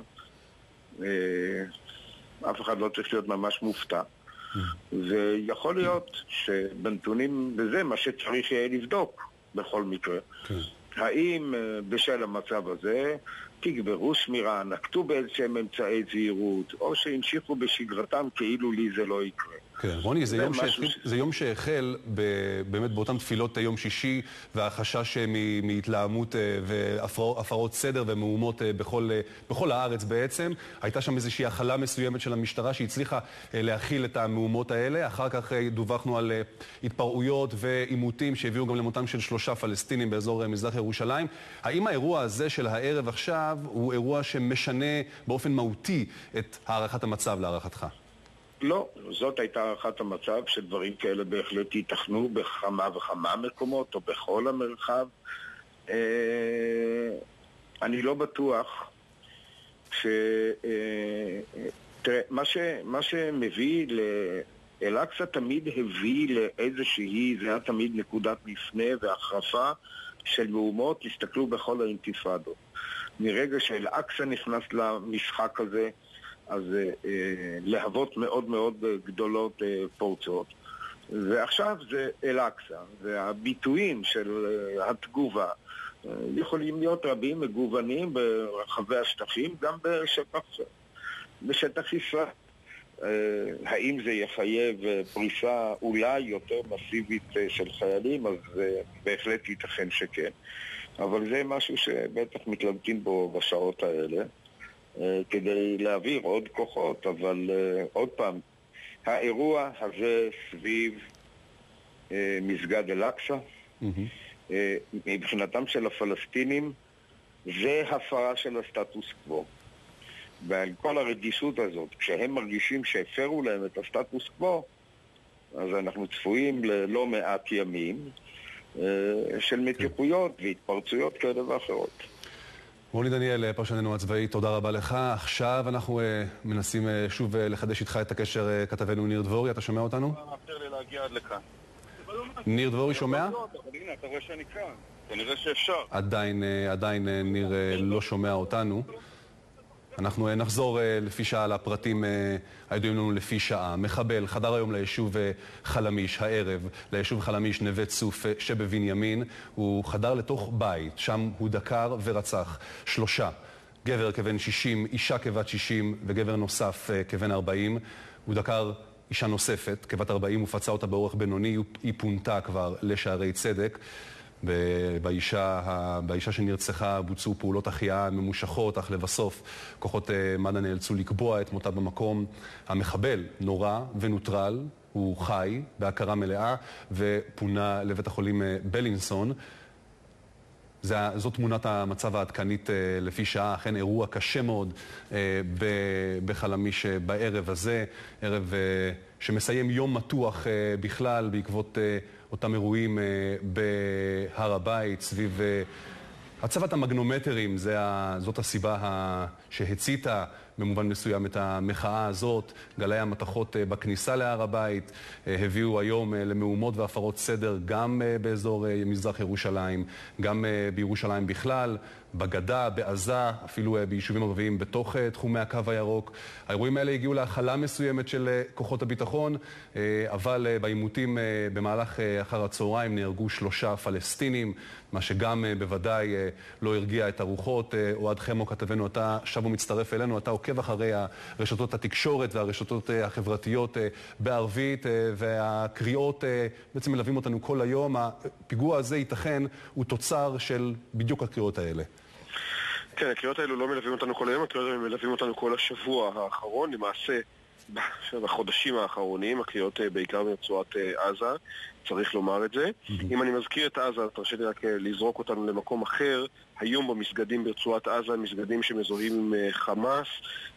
אף אחד לא צריך להיות ממש מופתע. ויכול להיות שבנתונים בזה מה שצריך יהיה לבדוק בכל מקרה. האם בשל המצב הזה תגברו שמירה, נקטו באיזשהם אמצעי זהירות, או שהמשיכו בשגרתם כאילו לי זה לא יקרה. כן, רוני, זה יום שהחל, זה יום שהחל באמת באותן תפילות יום שישי, והחשש מהתלהמות והפרות סדר ומהומות בכל, בכל הארץ בעצם. הייתה שם איזושהי החלה מסוימת של המשטרה שהצליחה להכיל את המהומות האלה. אחר כך דווחנו על התפרעויות ועימותים שהביאו גם למותם של שלושה פלסטינים באזור מזרח ירושלים. האם האירוע הזה של הערב עכשיו הוא אירוע שמשנה באופן מהותי את הערכת המצב להערכתך? לא, זאת הייתה הערכת המצב שדברים כאלה בהחלט ייתכנו בכמה וכמה מקומות או בכל המרחב. אני לא בטוח ש... תראה, מה, ש... מה שמביא ל... אל-אקצא תמיד הביא לאיזושהי, זה היה תמיד נקודת מפנה והחרפה של מהומות, תסתכלו בכל האינתיפאדות. מרגע שאל-אקצא נכנס למשחק הזה, אז אה, להבות מאוד מאוד גדולות אה, פורצות. ועכשיו זה אל-אקצא, והביטויים של אה, התגובה אה, יכולים להיות רבים, מגוונים ברחבי השטחים, גם בשטח, בשטח ישראל. אה, האם זה יחייב פריסה אולי יותר מסיבית אה, של חיילים, אז אה, בהחלט ייתכן שכן. אבל זה משהו שבטח מתלבטים בו בשעות האלה. כדי להעביר עוד כוחות, אבל uh, עוד פעם, האירוע הזה סביב uh, מסגד אל-אקצא, mm-hmm. uh, מבחינתם של הפלסטינים, זה הפרה של הסטטוס קוו. ועל כל הרגישות הזאת, כשהם מרגישים שהפרו להם את הסטטוס קוו, אז אנחנו צפויים ללא מעט ימים uh, של מתיחויות okay. והתפרצויות כאלה ואחרות. רוני דניאל, פרשננו הצבאי, תודה רבה לך. עכשיו אנחנו uh, מנסים uh, שוב uh, לחדש איתך את הקשר uh, כתבנו ניר דבורי. אתה שומע אותנו? מאפשר לי להגיע עד לכאן. ניר דבורי שומע? אבל הנה, אתה רואה שאני כאן. כנראה שאפשר. עדיין, uh, עדיין uh, ניר uh, לא שומע אותנו. אנחנו uh, נחזור uh, לפי שעה לפרטים uh, הידועים לנו לפי שעה. מחבל חדר היום ליישוב uh, חלמיש, הערב, ליישוב חלמיש נווה צוף uh, שבבנימין. הוא חדר לתוך בית, שם הוא דקר ורצח שלושה. גבר כבן שישים, אישה כבת שישים וגבר נוסף uh, כבן ארבעים. הוא דקר אישה נוספת, כבת ארבעים, הוא פצע אותה באורך בינוני, היא פונתה כבר לשערי צדק. באישה, באישה שנרצחה בוצעו פעולות החייאה ממושכות, אך לבסוף כוחות מד"א נאלצו לקבוע את מותה במקום. המחבל נורה ונוטרל, הוא חי בהכרה מלאה ופונה לבית החולים בלינסון. זאת תמונת המצב העדכנית לפי שעה, אכן אירוע קשה מאוד בחלמיש בערב הזה, ערב שמסיים יום מתוח בכלל בעקבות אותם אירועים בהר הבית סביב הצבת המגנומטרים. זאת הסיבה שהציתה במובן מסוים את המחאה הזאת. גלי המתחות בכניסה להר הבית הביאו היום למהומות והפרות סדר גם באזור מזרח ירושלים, גם בירושלים בכלל, בגדה, בעזה, אפילו ביישובים ערביים בתוך תחומי הקו הירוק. האירועים האלה הגיעו להכלה מסוימת של כוחות הביטחון, אבל בעימותים במהלך אחר הצהריים נהרגו שלושה פלסטינים, מה שגם בוודאי לא הרגיע את הרוחות. אוהד חמו כתבנו, אתה שב ומצטרף אלינו, אתה עוקב אחרי הרשתות התקשורת והרשתות החברתיות בערבית, והקריאות בעצם מלווים אותנו כל היום. הפיגוע הזה ייתכן הוא תוצר של בדיוק הקריאות האלה. כן, הקריאות האלו לא מלווים אותנו כל היום, הקריאות האלו מלווים אותנו כל השבוע האחרון. למעשה, בחודשים האחרונים, הקריאות בעיקר ברצועת עזה, צריך לומר את זה. אם אני מזכיר את עזה, תרשה לי רק לזרוק אותנו למקום אחר. היום במסגדים ברצועת עזה, מסגדים שמזוהים עם חמאס,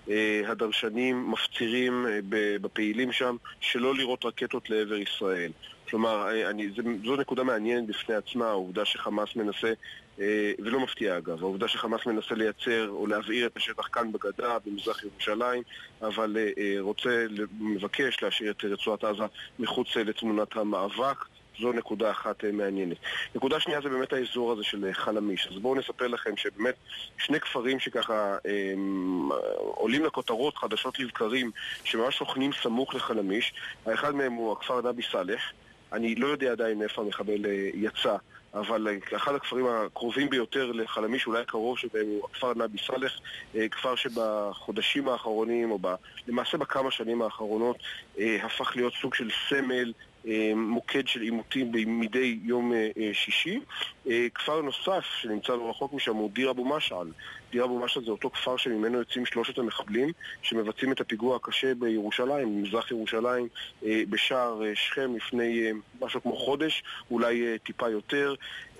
הדרשנים מפצירים בפעילים שם שלא לירות רקטות לעבר ישראל. כלומר, אני, זו נקודה מעניינת בפני עצמה, העובדה שחמאס מנסה, ולא מפתיע אגב, העובדה שחמאס מנסה לייצר או להבעיר את השטח כאן בגדה, במזרח ירושלים, אבל רוצה, מבקש להשאיר את רצועת עזה מחוץ לתמונת המאבק. זו נקודה אחת מעניינת. נקודה שנייה זה באמת האזור הזה של חלמיש. אז בואו נספר לכם שבאמת שני כפרים שככה הם, עולים לכותרות חדשות לבקרים, שממש שוכנים סמוך לחלמיש. האחד מהם הוא הכפר נבי סלח. אני לא יודע עדיין איפה המחבל יצא, אבל אחד הכפרים הקרובים ביותר לחלמיש, אולי הקרוב שבהם הוא הכפר נבי סלח, כפר שבחודשים האחרונים, או ב, למעשה בכמה שנים האחרונות, הפך להיות סוג של סמל, מוקד של עימותים מדי יום שישי. כפר נוסף שנמצא לא רחוק משם הוא דיר אבו משעל. דיר אבו משעל זה אותו כפר שממנו יוצאים שלושת המחבלים שמבצעים את הפיגוע הקשה בירושלים, במזרח ירושלים, בשער שכם לפני משהו כמו חודש, אולי טיפה יותר.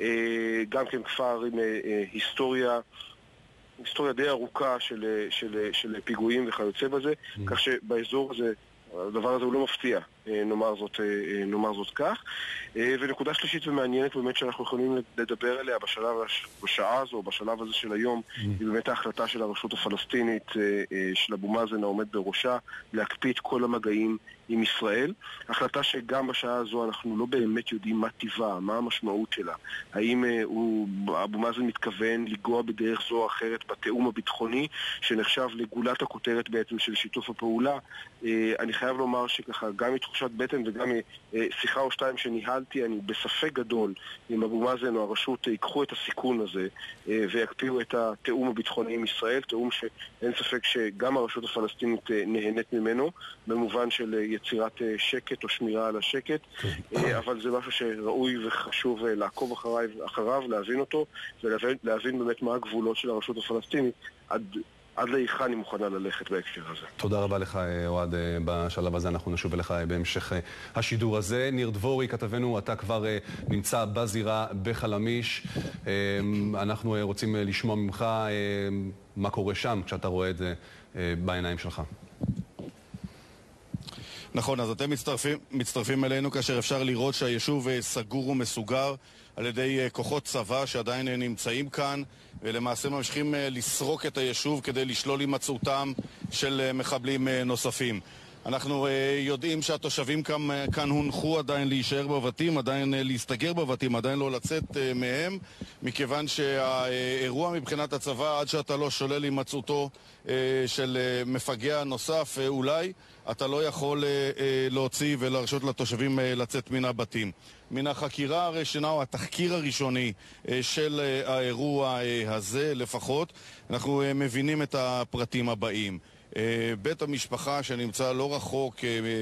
גם כן כפר עם היסטוריה היסטוריה די ארוכה של, של, של פיגועים וכיוצא בזה, mm. כך שבאזור הזה הדבר הזה הוא לא מפתיע, נאמר זאת, נאמר זאת כך. ונקודה שלישית ומעניינת באמת שאנחנו יכולים לדבר עליה בשלב, בשעה הזו, בשלב הזה של היום, mm. היא באמת ההחלטה של הרשות הפלסטינית, של אבו מאזן העומד בראשה, להקפיא את כל המגעים עם ישראל. החלטה שגם בשעה הזו אנחנו לא באמת יודעים מה טבעה, מה המשמעות שלה. האם הוא, אבו מאזן מתכוון לגוע בדרך זו או אחרת בתאום הביטחוני, שנחשב לגולת הכותרת בעצם של שיתוף הפעולה. אני חייב לומר שככה, גם מתחושת בטן וגם שיחה או שתיים שניהלתי, אני בספק גדול אם אבו מאזן או הרשות ייקחו את הסיכון הזה ויקפיאו את התאום הביטחוני עם ישראל, תאום שאין ספק שגם הרשות הפלסטינית נהנית ממנו, במובן של יצירת שקט או שמירה על השקט, אבל זה משהו שראוי וחשוב לעקוב אחריו, אחריו להבין אותו, ולהבין באמת מה הגבולות של הרשות הפלסטינית עד עד להיכן אני מוכנה ללכת בהקשר הזה. תודה רבה לך, אוהד. בשלב הזה אנחנו נשוב אליך בהמשך השידור הזה. ניר דבורי, כתבנו, אתה כבר נמצא בזירה בחלמיש. אנחנו רוצים לשמוע ממך מה קורה שם כשאתה רואה את זה בעיניים שלך. נכון, אז אתם מצטרפים, מצטרפים אלינו כאשר אפשר לראות שהיישוב סגור ומסוגר על ידי כוחות צבא שעדיין נמצאים כאן ולמעשה ממשיכים לסרוק את היישוב כדי לשלול הימצאותם של מחבלים נוספים. אנחנו יודעים שהתושבים כאן, כאן הונחו עדיין להישאר בבתים, עדיין להסתגר בבתים, עדיין לא לצאת מהם, מכיוון שהאירוע מבחינת הצבא, עד שאתה לא שולל הימצאותו של מפגע נוסף אולי, אתה לא יכול להוציא ולהרשות לתושבים לצאת מן הבתים. מן החקירה הראשונה או התחקיר הראשוני של האירוע הזה לפחות, אנחנו מבינים את הפרטים הבאים. בית המשפחה שנמצא לא רחוק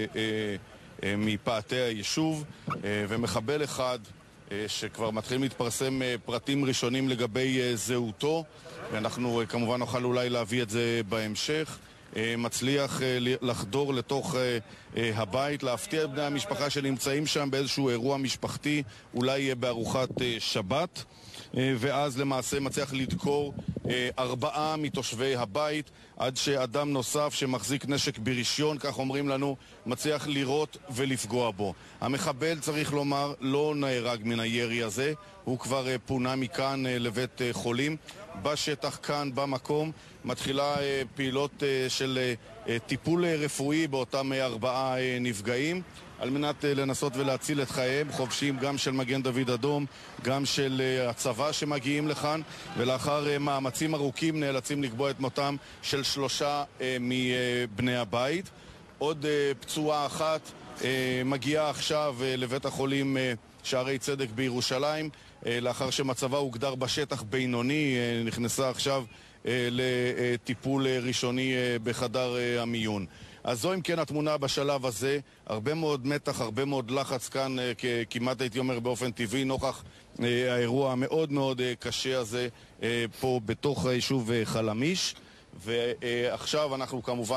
מפאתי היישוב, ומחבל אחד שכבר מתחילים להתפרסם פרטים ראשונים לגבי זהותו, ואנחנו כמובן נוכל אולי להביא את זה בהמשך, מצליח לחדור לתוך הבית, להפתיע את בני המשפחה שנמצאים שם באיזשהו אירוע משפחתי, אולי בארוחת שבת, ואז למעשה מצליח לדקור ארבעה מתושבי הבית, עד שאדם נוסף שמחזיק נשק ברישיון, כך אומרים לנו, מצליח לירות ולפגוע בו. המחבל, צריך לומר, לא נהרג מן הירי הזה, הוא כבר פונה מכאן לבית חולים. בשטח כאן, במקום, מתחילה פעילות של טיפול רפואי באותם ארבעה נפגעים, על מנת לנסות ולהציל את חייהם, חובשים גם של מגן דוד אדום, גם של הצבא שמגיעים לכאן, ולאחר מאמצים ארוכים נאלצים לקבוע את מותם של שלושה מבני הבית. עוד פצועה אחת מגיעה עכשיו לבית החולים שערי צדק בירושלים, לאחר שמצבה הוגדר בשטח בינוני, נכנסה עכשיו לטיפול ראשוני בחדר המיון. אז זו אם כן התמונה בשלב הזה, הרבה מאוד מתח, הרבה מאוד לחץ כאן, כמעט הייתי אומר באופן טבעי, נוכח האירוע המאוד מאוד קשה הזה פה בתוך היישוב חלמיש. ועכשיו אנחנו כמובן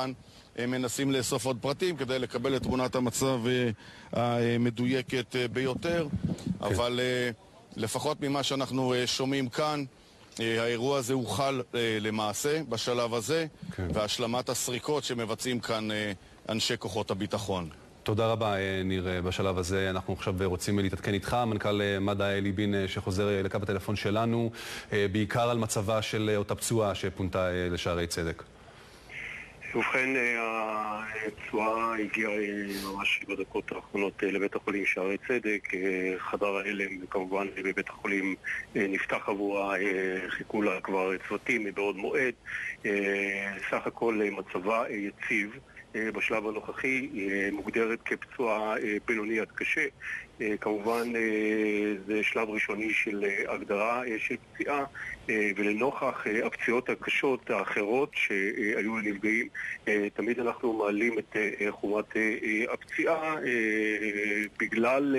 מנסים לאסוף עוד פרטים כדי לקבל את תמונת המצב המדויקת ביותר. אבל לפחות ממה שאנחנו שומעים כאן, האירוע הזה הוחל למעשה בשלב הזה, כן. והשלמת הסריקות שמבצעים כאן אנשי כוחות הביטחון. תודה רבה, ניר. בשלב הזה אנחנו עכשיו רוצים להתעדכן איתך, מנכ"ל מד"א אלי בין שחוזר לקו הטלפון שלנו, בעיקר על מצבה של אותה פצועה שפונתה לשערי צדק. ובכן, הפצועה הגיעה ממש בדקות האחרונות לבית החולים שערי צדק. חדר ההלם כמובן בבית החולים נפתח עבורה, חיכו לה כבר צוותים מבעוד מועד. סך הכל מצבה יציב. בשלב הנוכחי מוגדרת כפצועה בינוני עד קשה. כמובן זה שלב ראשוני של הגדרה של פציעה, ולנוכח הפציעות הקשות האחרות שהיו לנפגעים, תמיד אנחנו מעלים את חומרת הפציעה בגלל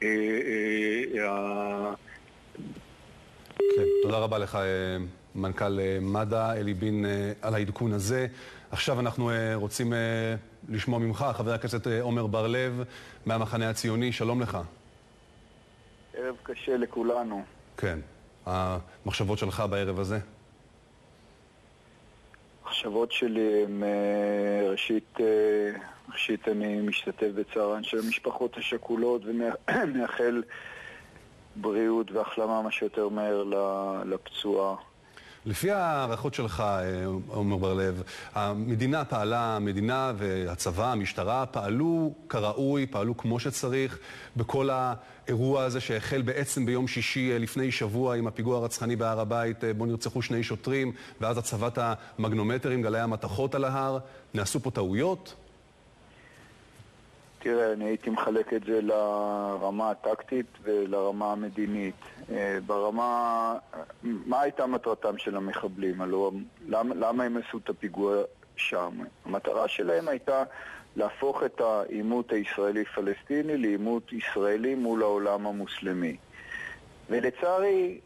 ה... תודה רבה לך, מנכ"ל מד"א אלי בין, על העדכון הזה. עכשיו אנחנו רוצים לשמוע ממך, חבר הכנסת עומר בר-לב מהמחנה הציוני. שלום לך. ערב קשה לכולנו. כן. המחשבות שלך בערב הזה? המחשבות שלי הם ראשית, ראשית אני משתתף בצערן של המשפחות השכולות ומאחל בריאות והחלמה מה שיותר מהר לפצועה. לפי הערכות שלך, עומר בר-לב, המדינה פעלה, המדינה והצבא, המשטרה, פעלו כראוי, פעלו כמו שצריך בכל האירוע הזה שהחל בעצם ביום שישי לפני שבוע עם הפיגוע הרצחני בהר הבית, בו נרצחו שני שוטרים, ואז הצבת המגנומטרים, גלי המתכות על ההר. נעשו פה טעויות? תראה, אני הייתי מחלק את זה לרמה הטקטית ולרמה המדינית. ברמה, מה הייתה מטרתם של המחבלים? הלוא, למה, למה הם עשו את הפיגוע שם? המטרה שלהם הייתה להפוך את העימות הישראלי-פלסטיני לעימות ישראלי מול העולם המוסלמי. ולצערי,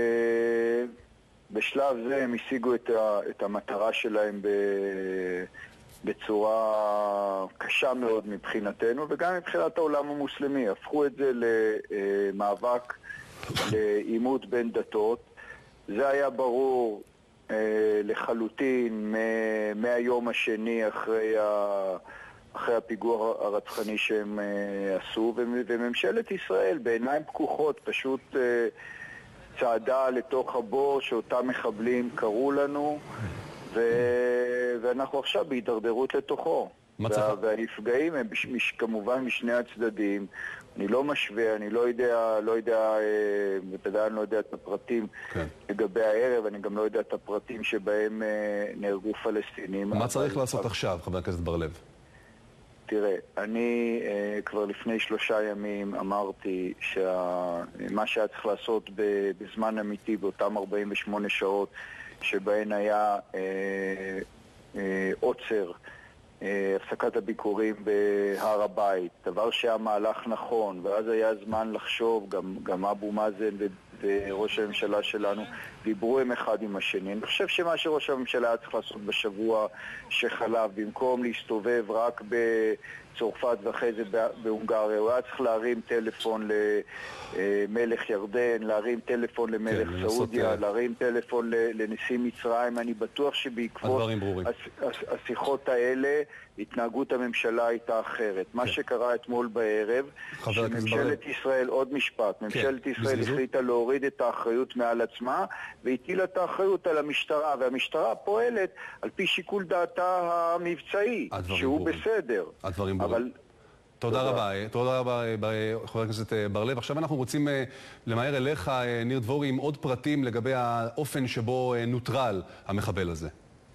בשלב זה הם השיגו את, ה, את המטרה שלהם ב... בצורה קשה מאוד מבחינתנו וגם מבחינת העולם המוסלמי. הפכו את זה למאבק, לעימות בין דתות. זה היה ברור אה, לחלוטין מהיום השני אחרי, ה, אחרי הפיגוע הרצחני שהם אה, עשו, וממשלת ישראל בעיניים פקוחות פשוט אה, צעדה לתוך הבור שאותם מחבלים קראו לנו, ו... ואנחנו עכשיו בהידרדרות לתוכו. וה... והנפגעים הם מש... כמובן משני הצדדים. אני לא משווה, אני לא יודע, לא יודע, בוודאי אני לא יודע את הפרטים כן. לגבי הערב, אני גם לא יודע את הפרטים שבהם נהרגו פלסטינים. מה צריך לעשות אבל... עכשיו, חבר הכנסת בר-לב? תראה, אני uh, כבר לפני שלושה ימים אמרתי שמה שהיה צריך לעשות בזמן אמיתי באותם ארבעים ושמונה שעות שבהן היה אה, אה, עוצר, אה, הפסקת הביקורים בהר הבית, דבר שהיה מהלך נכון, ואז היה זמן לחשוב, גם, גם אבו מאזן ו, וראש הממשלה שלנו דיברו הם אחד עם השני. אני חושב שמה שראש הממשלה היה צריך לעשות בשבוע שחלף, במקום להסתובב רק בצרפת ואחרי זה בהונגריה, הוא היה צריך להרים טלפון למלך ירדן, להרים טלפון למלך כן, סעודיה, לנסות... להרים טלפון לנשיא מצרים. אני בטוח שבעקבות השיחות האלה התנהגות הממשלה הייתה אחרת. כן. מה שקרה אתמול בערב, שממשלת ישראל, עוד משפט, ממשלת כן. ישראל החליטה להוריד את האחריות מעל עצמה, והטילה את האחריות על המשטרה, והמשטרה פועלת על פי שיקול דעתה המבצעי, שהוא ברורים. בסדר. הדברים ברורים. אבל... תודה רבה, תודה רבה חבר הכנסת בר-לב. עכשיו אנחנו רוצים למהר אליך, ניר דבורי, עם עוד פרטים לגבי האופן שבו נוטרל המחבל הזה.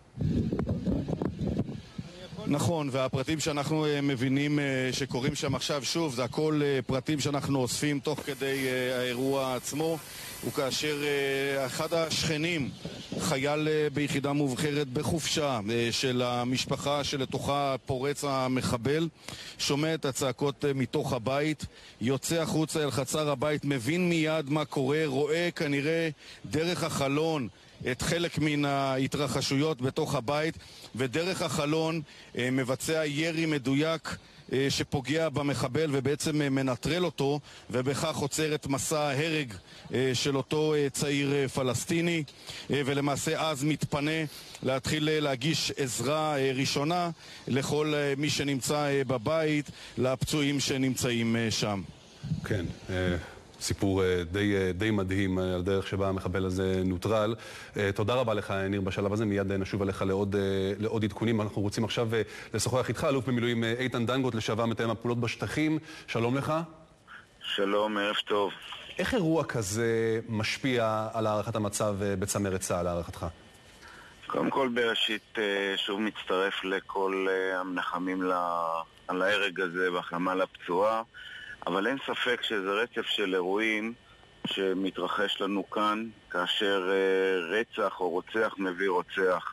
נכון, והפרטים שאנחנו מבינים שקורים שם עכשיו, שוב, זה הכל פרטים שאנחנו אוספים תוך כדי האירוע עצמו, וכאשר אחד השכנים, חייל ביחידה מובחרת בחופשה של המשפחה שלתוכה פורץ המחבל, שומע את הצעקות מתוך הבית, יוצא החוצה אל חצר הבית, מבין מיד מה קורה, רואה כנראה דרך החלון את חלק מן ההתרחשויות בתוך הבית, ודרך החלון מבצע ירי מדויק שפוגע במחבל ובעצם מנטרל אותו, ובכך עוצר את מסע ההרג של אותו צעיר פלסטיני, ולמעשה אז מתפנה להתחיל להגיש עזרה ראשונה לכל מי שנמצא בבית, לפצועים שנמצאים שם. כן, סיפור די, די מדהים על דרך שבה המחבל הזה נוטרל. תודה רבה לך, ניר, בשלב הזה. מיד נשוב עליך לעוד, לעוד עדכונים. אנחנו רוצים עכשיו לשוחח איתך, אלוף במילואים איתן דנגוט, לשעבר מתאם הפעולות בשטחים. שלום לך. שלום, ערב טוב. איך אירוע כזה משפיע על הערכת המצב בצמרת צה"ל, להערכתך? קודם כל, בראשית שוב מצטרף לכל המנחמים על ההרג הזה והחלמה לפצועה. אבל אין ספק שזה רצף של אירועים שמתרחש לנו כאן, כאשר רצח או רוצח מביא רוצח.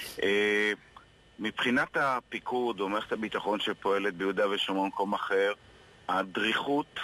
מבחינת הפיקוד או מערכת הביטחון שפועלת ביהודה ושומרון מקום אחר, הדריכות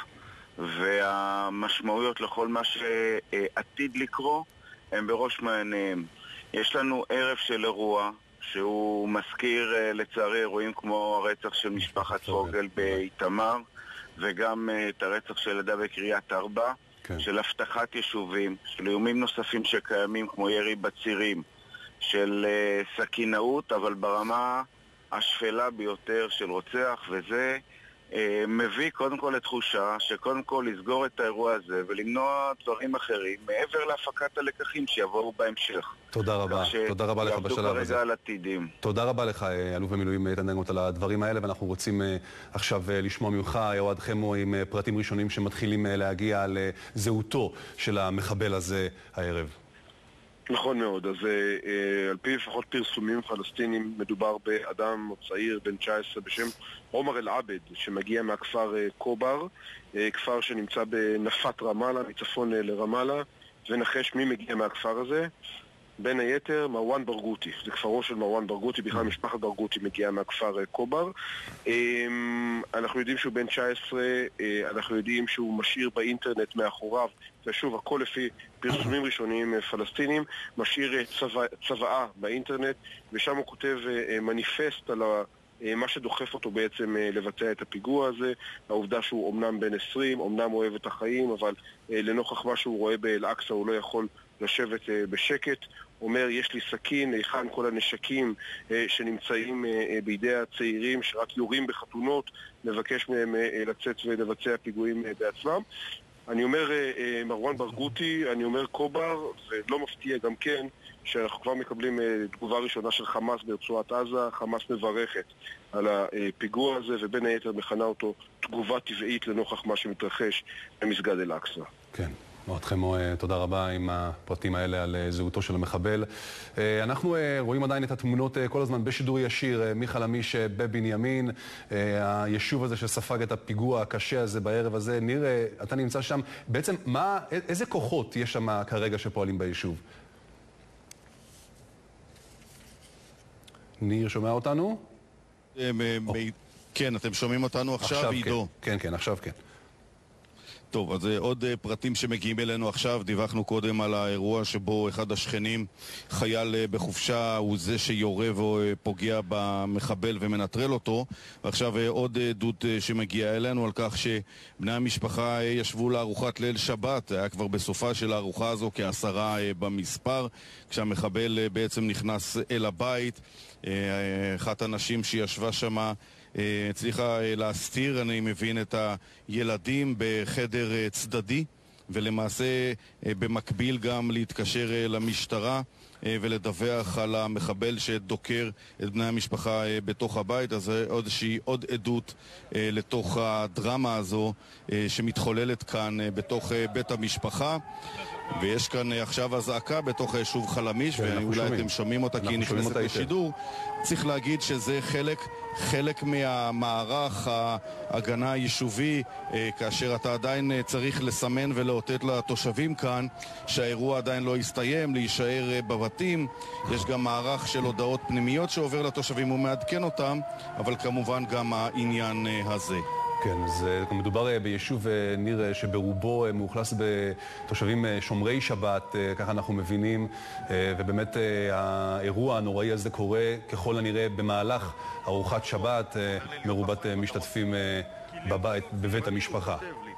והמשמעויות לכל מה שעתיד לקרוא הם בראש מעייניהם. יש לנו ערב של אירוע שהוא מזכיר לצערי אירועים כמו הרצח של משפחת פוגל באיתמר, וגם uh, את הרצח של ילדה בקריית ארבע, כן. של הבטחת יישובים, של איומים נוספים שקיימים כמו ירי בצירים, של uh, סכינאות, אבל ברמה השפלה ביותר של רוצח, וזה uh, מביא קודם כל לתחושה שקודם כל לסגור את האירוע הזה ולמנוע דברים אחרים מעבר להפקת הלקחים שיבואו בהמשך. תודה רבה, תודה רבה לך בשלב הזה. על עתידים. תודה רבה לך, אלוף במילואים איתן דנגוט, על הדברים האלה, ואנחנו רוצים עכשיו לשמוע ממך, אוהד חמו, עם פרטים ראשונים שמתחילים להגיע על זהותו של המחבל הזה הערב. נכון מאוד, אז על פי לפחות פרסומים פלסטינים מדובר באדם צעיר בן תשע עשרה בשם עומר אל-עבד, שמגיע מהכפר קובר, כפר שנמצא בנפת רמאללה, מצפון לרמאללה, ונחש מי מגיע מהכפר הזה. בין היתר מרואן ברגותי, זה כפרו של מרואן ברגותי, בכלל משפחת ברגותי מגיעה מהכפר קובר. אנחנו יודעים שהוא בן תשע עשרה, אנחנו יודעים שהוא משאיר באינטרנט מאחוריו, ושוב, הכל לפי פרסומים ראשוניים פלסטינים, משאיר צבא, צבאה באינטרנט, ושם הוא כותב מניפסט על ה... מה שדוחף אותו בעצם לבצע את הפיגוע הזה, העובדה שהוא אומנם בן עשרים, אומנם אוהב את החיים, אבל לנוכח מה שהוא רואה באל-אקצה הוא לא יכול לשבת בשקט. אומר, יש לי סכין, היכן כל הנשקים שנמצאים בידי הצעירים שרק יורים בחתונות, מבקש מהם לצאת ולבצע פיגועים בעצמם. אני אומר מרואן ברגותי, אני אומר קובר, ולא מפתיע גם כן שאנחנו כבר מקבלים תגובה ראשונה של חמאס ברצועת עזה. חמאס מברכת על הפיגוע הזה, ובין היתר מכנה אותו תגובה טבעית לנוכח מה שמתרחש במסגד אל-אקצה. כן. אוהד חמו, תודה רבה עם הפרטים האלה על זהותו של המחבל. אנחנו רואים עדיין את התמונות כל הזמן בשידור ישיר מיכל עמיש בבנימין, היישוב הזה שספג את הפיגוע הקשה הזה בערב הזה. ניר, אתה נמצא שם. בעצם מה, איזה כוחות יש שם כרגע שפועלים ביישוב? ניר, שומע אותנו? כן, אתם שומעים אותנו עכשיו, עידו? כן, כן, עכשיו כן. טוב, אז עוד פרטים שמגיעים אלינו עכשיו. דיווחנו קודם על האירוע שבו אחד השכנים, חייל בחופשה, הוא זה שיורה ופוגע במחבל ומנטרל אותו. ועכשיו עוד עדות שמגיעה אלינו על כך שבני המשפחה ישבו לארוחת ליל שבת. היה כבר בסופה של הארוחה הזו כעשרה במספר, כשהמחבל בעצם נכנס אל הבית. אחת הנשים שישבה שמה הצליחה להסתיר, אני מבין, את הילדים בחדר צדדי, ולמעשה במקביל גם להתקשר למשטרה ולדווח על המחבל שדוקר את בני המשפחה בתוך הבית. אז עוד שהיא עוד עדות לתוך הדרמה הזו שמתחוללת כאן בתוך בית המשפחה. ויש כאן עכשיו הזעקה בתוך היישוב חלמיש, ואולי אתם שומעים אותה כי היא נכנסת לשידור. צריך להגיד שזה חלק, חלק מהמערך ההגנה היישובי, כאשר אתה עדיין צריך לסמן ולאותת לתושבים כאן שהאירוע עדיין לא יסתיים, להישאר בבתים. יש גם מערך של הודעות פנימיות שעובר לתושבים ומעדכן אותם, אבל כמובן גם העניין הזה. כן, אז מדובר ביישוב ניר שברובו מאוכלס בתושבים שומרי שבת, ככה אנחנו מבינים, ובאמת האירוע הנוראי הזה קורה ככל הנראה במהלך ארוחת שבת, מרובת משתתפים בבית, בבית המשפחה.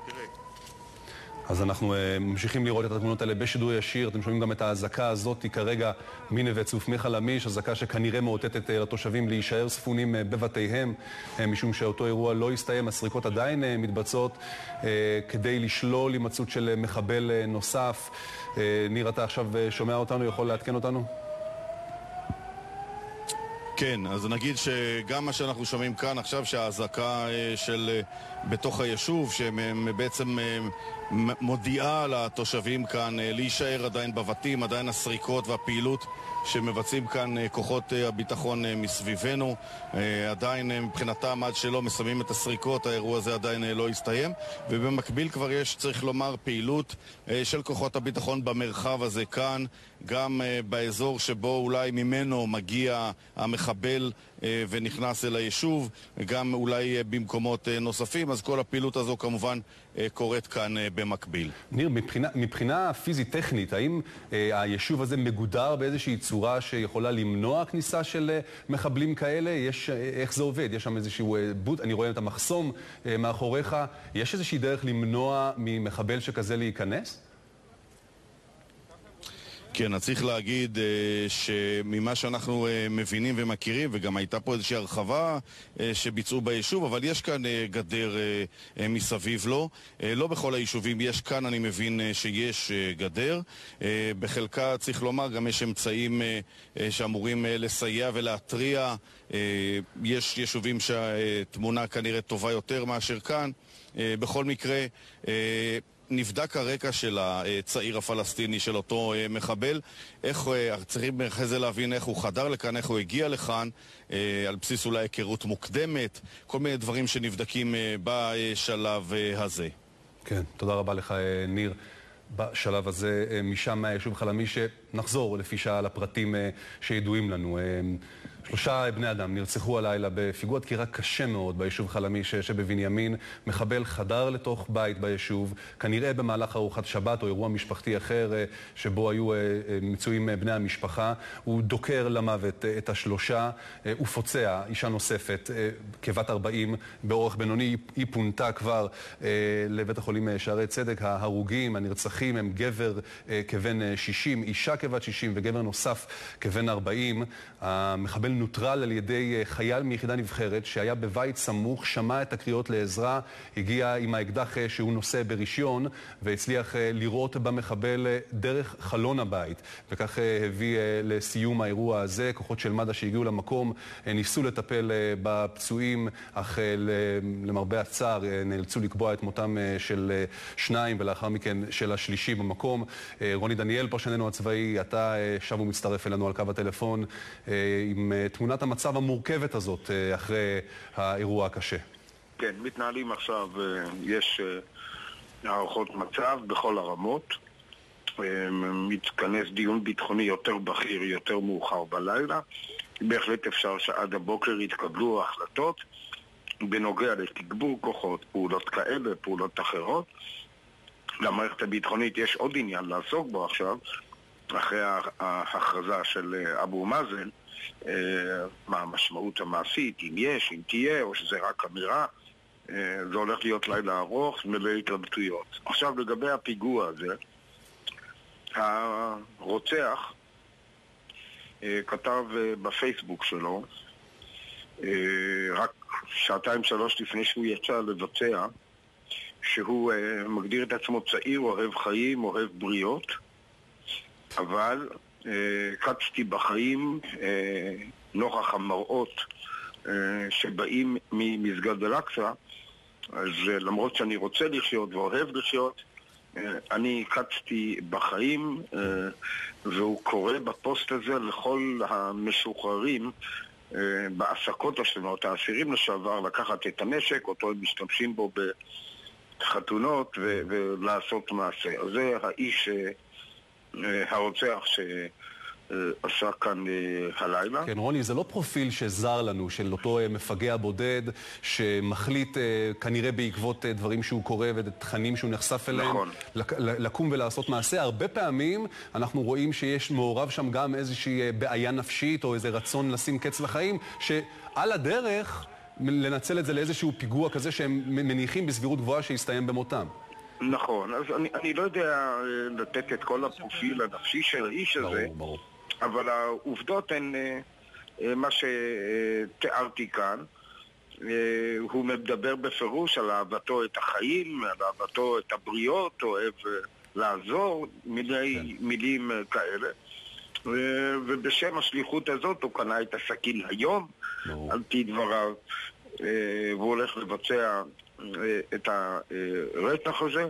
אז אנחנו uh, ממשיכים לראות את התמונות האלה בשידור ישיר. אתם שומעים גם את ההזקה הזאת כרגע מנווה צוף מחלמיש, הזקה שכנראה מאותתת uh, לתושבים להישאר ספונים uh, בבתיהם, uh, משום שאותו אירוע לא הסתיים. הסריקות עדיין uh, מתבצעות uh, כדי לשלול הימצאות של uh, מחבל uh, נוסף. uh, ניר, אתה עכשיו uh, שומע אותנו, יכול לעדכן אותנו? כן, אז נגיד שגם מה שאנחנו שומעים כאן עכשיו, שההזקה של בתוך היישוב, שבעצם מודיעה לתושבים כאן להישאר עדיין בבתים, עדיין הסריקות והפעילות שמבצעים כאן כוחות הביטחון מסביבנו. עדיין מבחינתם עד שלא מסיימים את הסריקות, האירוע הזה עדיין לא הסתיים, ובמקביל כבר יש, צריך לומר, פעילות של כוחות הביטחון במרחב הזה כאן, גם באזור שבו אולי ממנו מגיע המחבל ונכנס אל היישוב, גם אולי במקומות נוספים. אז כל הפעילות הזו כמובן קורית כאן במקביל. ניר, מבחינה, מבחינה פיזית-טכנית, האם אה, היישוב הזה מגודר באיזושהי צורה שיכולה למנוע כניסה של אה, מחבלים כאלה? יש, אה, איך זה עובד? יש שם איזשהו אה, בוט, אני רואה את המחסום אה, מאחוריך. יש איזושהי דרך למנוע ממחבל שכזה להיכנס? כן, אז צריך להגיד uh, שממה שאנחנו uh, מבינים ומכירים, וגם הייתה פה איזושהי הרחבה uh, שביצעו ביישוב, אבל יש כאן uh, גדר uh, uh, מסביב לו. Uh, לא בכל היישובים יש כאן, אני מבין uh, שיש uh, גדר. Uh, בחלקה, צריך לומר, גם יש אמצעים uh, uh, שאמורים uh, לסייע ולהטריע. Uh, יש יישובים שהתמונה כנראה טובה יותר מאשר כאן. Uh, בכל מקרה, uh, נבדק הרקע של הצעיר הפלסטיני, של אותו מחבל. איך, צריכים אחרי זה להבין איך הוא חדר לכאן, איך הוא הגיע לכאן, על בסיס אולי היכרות מוקדמת, כל מיני דברים שנבדקים בשלב הזה. כן, תודה רבה לך, ניר. בשלב הזה, משם מהיישוב חלמיש, נחזור לפי שעה לפרטים שידועים לנו. שלושה בני אדם נרצחו הלילה בפיגוע דקירה קשה מאוד ביישוב חלמיש שבבנימין. מחבל חדר לתוך בית ביישוב, כנראה במהלך ארוחת שבת או אירוע משפחתי אחר שבו היו מצויים בני המשפחה. הוא דוקר למוות את השלושה, הוא פוצע אישה נוספת כבת ארבעים באורך בינוני. היא פונתה כבר לבית החולים שערי צדק. ההרוגים, הנרצחים, הם גבר כבן שישים, אישה כבת שישים וגבר נוסף כבן ארבעים. המחבל נוטרל על ידי חייל מיחידה נבחרת שהיה בבית סמוך, שמע את הקריאות לעזרה, הגיע עם האקדח שהוא נושא ברישיון והצליח לראות במחבל דרך חלון הבית, וכך הביא לסיום האירוע הזה. כוחות של מד"א שהגיעו למקום ניסו לטפל בפצועים, אך למרבה הצער נאלצו לקבוע את מותם של שניים ולאחר מכן של השלישי במקום. רוני דניאל, פרשננו הצבאי, אתה שב ומצטרף אלינו על קו הטלפון עם תמונת המצב המורכבת הזאת אחרי האירוע הקשה. כן, מתנהלים עכשיו, יש הערכות מצב בכל הרמות. מתכנס דיון ביטחוני יותר בכיר, יותר מאוחר בלילה. בהחלט אפשר שעד הבוקר יתקבלו החלטות בנוגע לתגבור כוחות, פעולות כאלה, פעולות אחרות. למערכת הביטחונית יש עוד עניין לעסוק בו עכשיו, אחרי ההכרזה של אבו מאזן, מה המשמעות המעשית, אם יש, אם תהיה, או שזה רק אמירה. זה הולך להיות לילה ארוך, מלא התלבטויות. עכשיו לגבי הפיגוע הזה, הרוצח כתב בפייסבוק שלו, רק שעתיים שלוש לפני שהוא יצא לבצע, שהוא מגדיר את עצמו צעיר, אוהב חיים, אוהב בריות, אבל קצתי בחיים נוכח המראות שבאים ממסגד אל-אקצא. אז למרות שאני רוצה לחיות ואוהב לחיות, אני קצתי בחיים, והוא קורא בפוסט הזה לכל המשוחררים בעסקות השונות, האסירים לשעבר, לקחת את הנשק, אותו הם משתמשים בו בחתונות ולעשות מעשה. אז זה האיש, הרוצח עשה כאן הלילה. כן, רוני, זה לא פרופיל שזר לנו, של אותו מפגע בודד, שמחליט כנראה בעקבות דברים שהוא קורא ותכנים שהוא נחשף אליהם, נכון. לקום ולעשות מעשה. הרבה פעמים אנחנו רואים שיש מעורב שם גם איזושהי בעיה נפשית, או איזה רצון לשים קץ לחיים, שעל הדרך לנצל את זה לאיזשהו פיגוע כזה שהם מניחים בסבירות גבוהה שיסתיים במותם. נכון, אז אני, אני לא יודע לתת את כל הפרופיל הנפשי של האיש הזה, ברור, ברור. אבל העובדות הן מה שתיארתי כאן. הוא מדבר בפירוש על אהבתו את החיים, על אהבתו את הבריות, אוהב לעזור, מיני מילים כאלה. ובשם השליחות הזאת הוא קנה את הסכין היום, על פי דבריו, והוא הולך לבצע את הרצח הזה.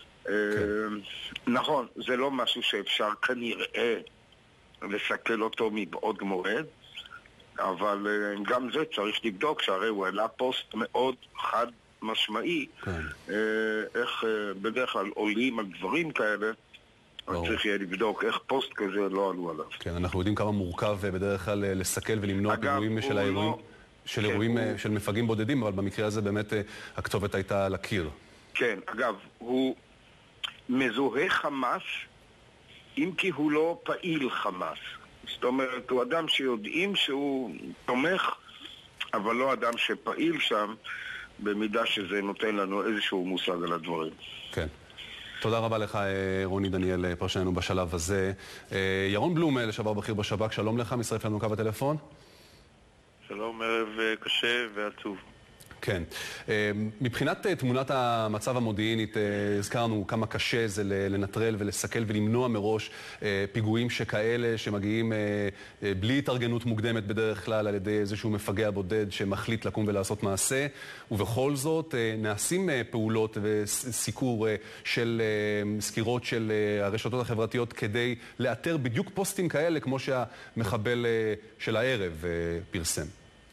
נכון, זה לא משהו שאפשר כנראה לסכל אותו מבעוד מועד, אבל גם זה צריך לבדוק, שהרי הוא העלה פוסט מאוד חד משמעי, איך בדרך כלל עולים על דברים כאלה, צריך יהיה לבדוק איך פוסט כזה לא עלו עליו. כן, אנחנו יודעים כמה מורכב בדרך כלל לסכל ולמנוע פיגועים של האירועים, של אירועים של מפגעים בודדים, אבל במקרה הזה באמת הכתובת הייתה על הקיר. כן, אגב, הוא מזוהה חמאס, אם כי הוא לא פעיל חמאס. זאת אומרת, הוא אדם שיודעים שהוא תומך, אבל לא אדם שפעיל שם, במידה שזה נותן לנו איזשהו מושג על הדברים. כן. תודה רבה לך, רוני דניאל, פרשננו בשלב הזה. ירון בלום, לשעבר בכיר בשב"כ, שלום לך, מצטרף לנו קו הטלפון. שלום, ערב קשה ועצוב. כן. מבחינת תמונת המצב המודיעינית, הזכרנו כמה קשה זה לנטרל ולסכל ולמנוע מראש פיגועים שכאלה שמגיעים בלי התארגנות מוקדמת בדרך כלל על ידי איזשהו מפגע בודד שמחליט לקום ולעשות מעשה, ובכל זאת נעשים פעולות וסיקור של סקירות של הרשתות החברתיות כדי לאתר בדיוק פוסטים כאלה כמו שהמחבל של הערב פרסם.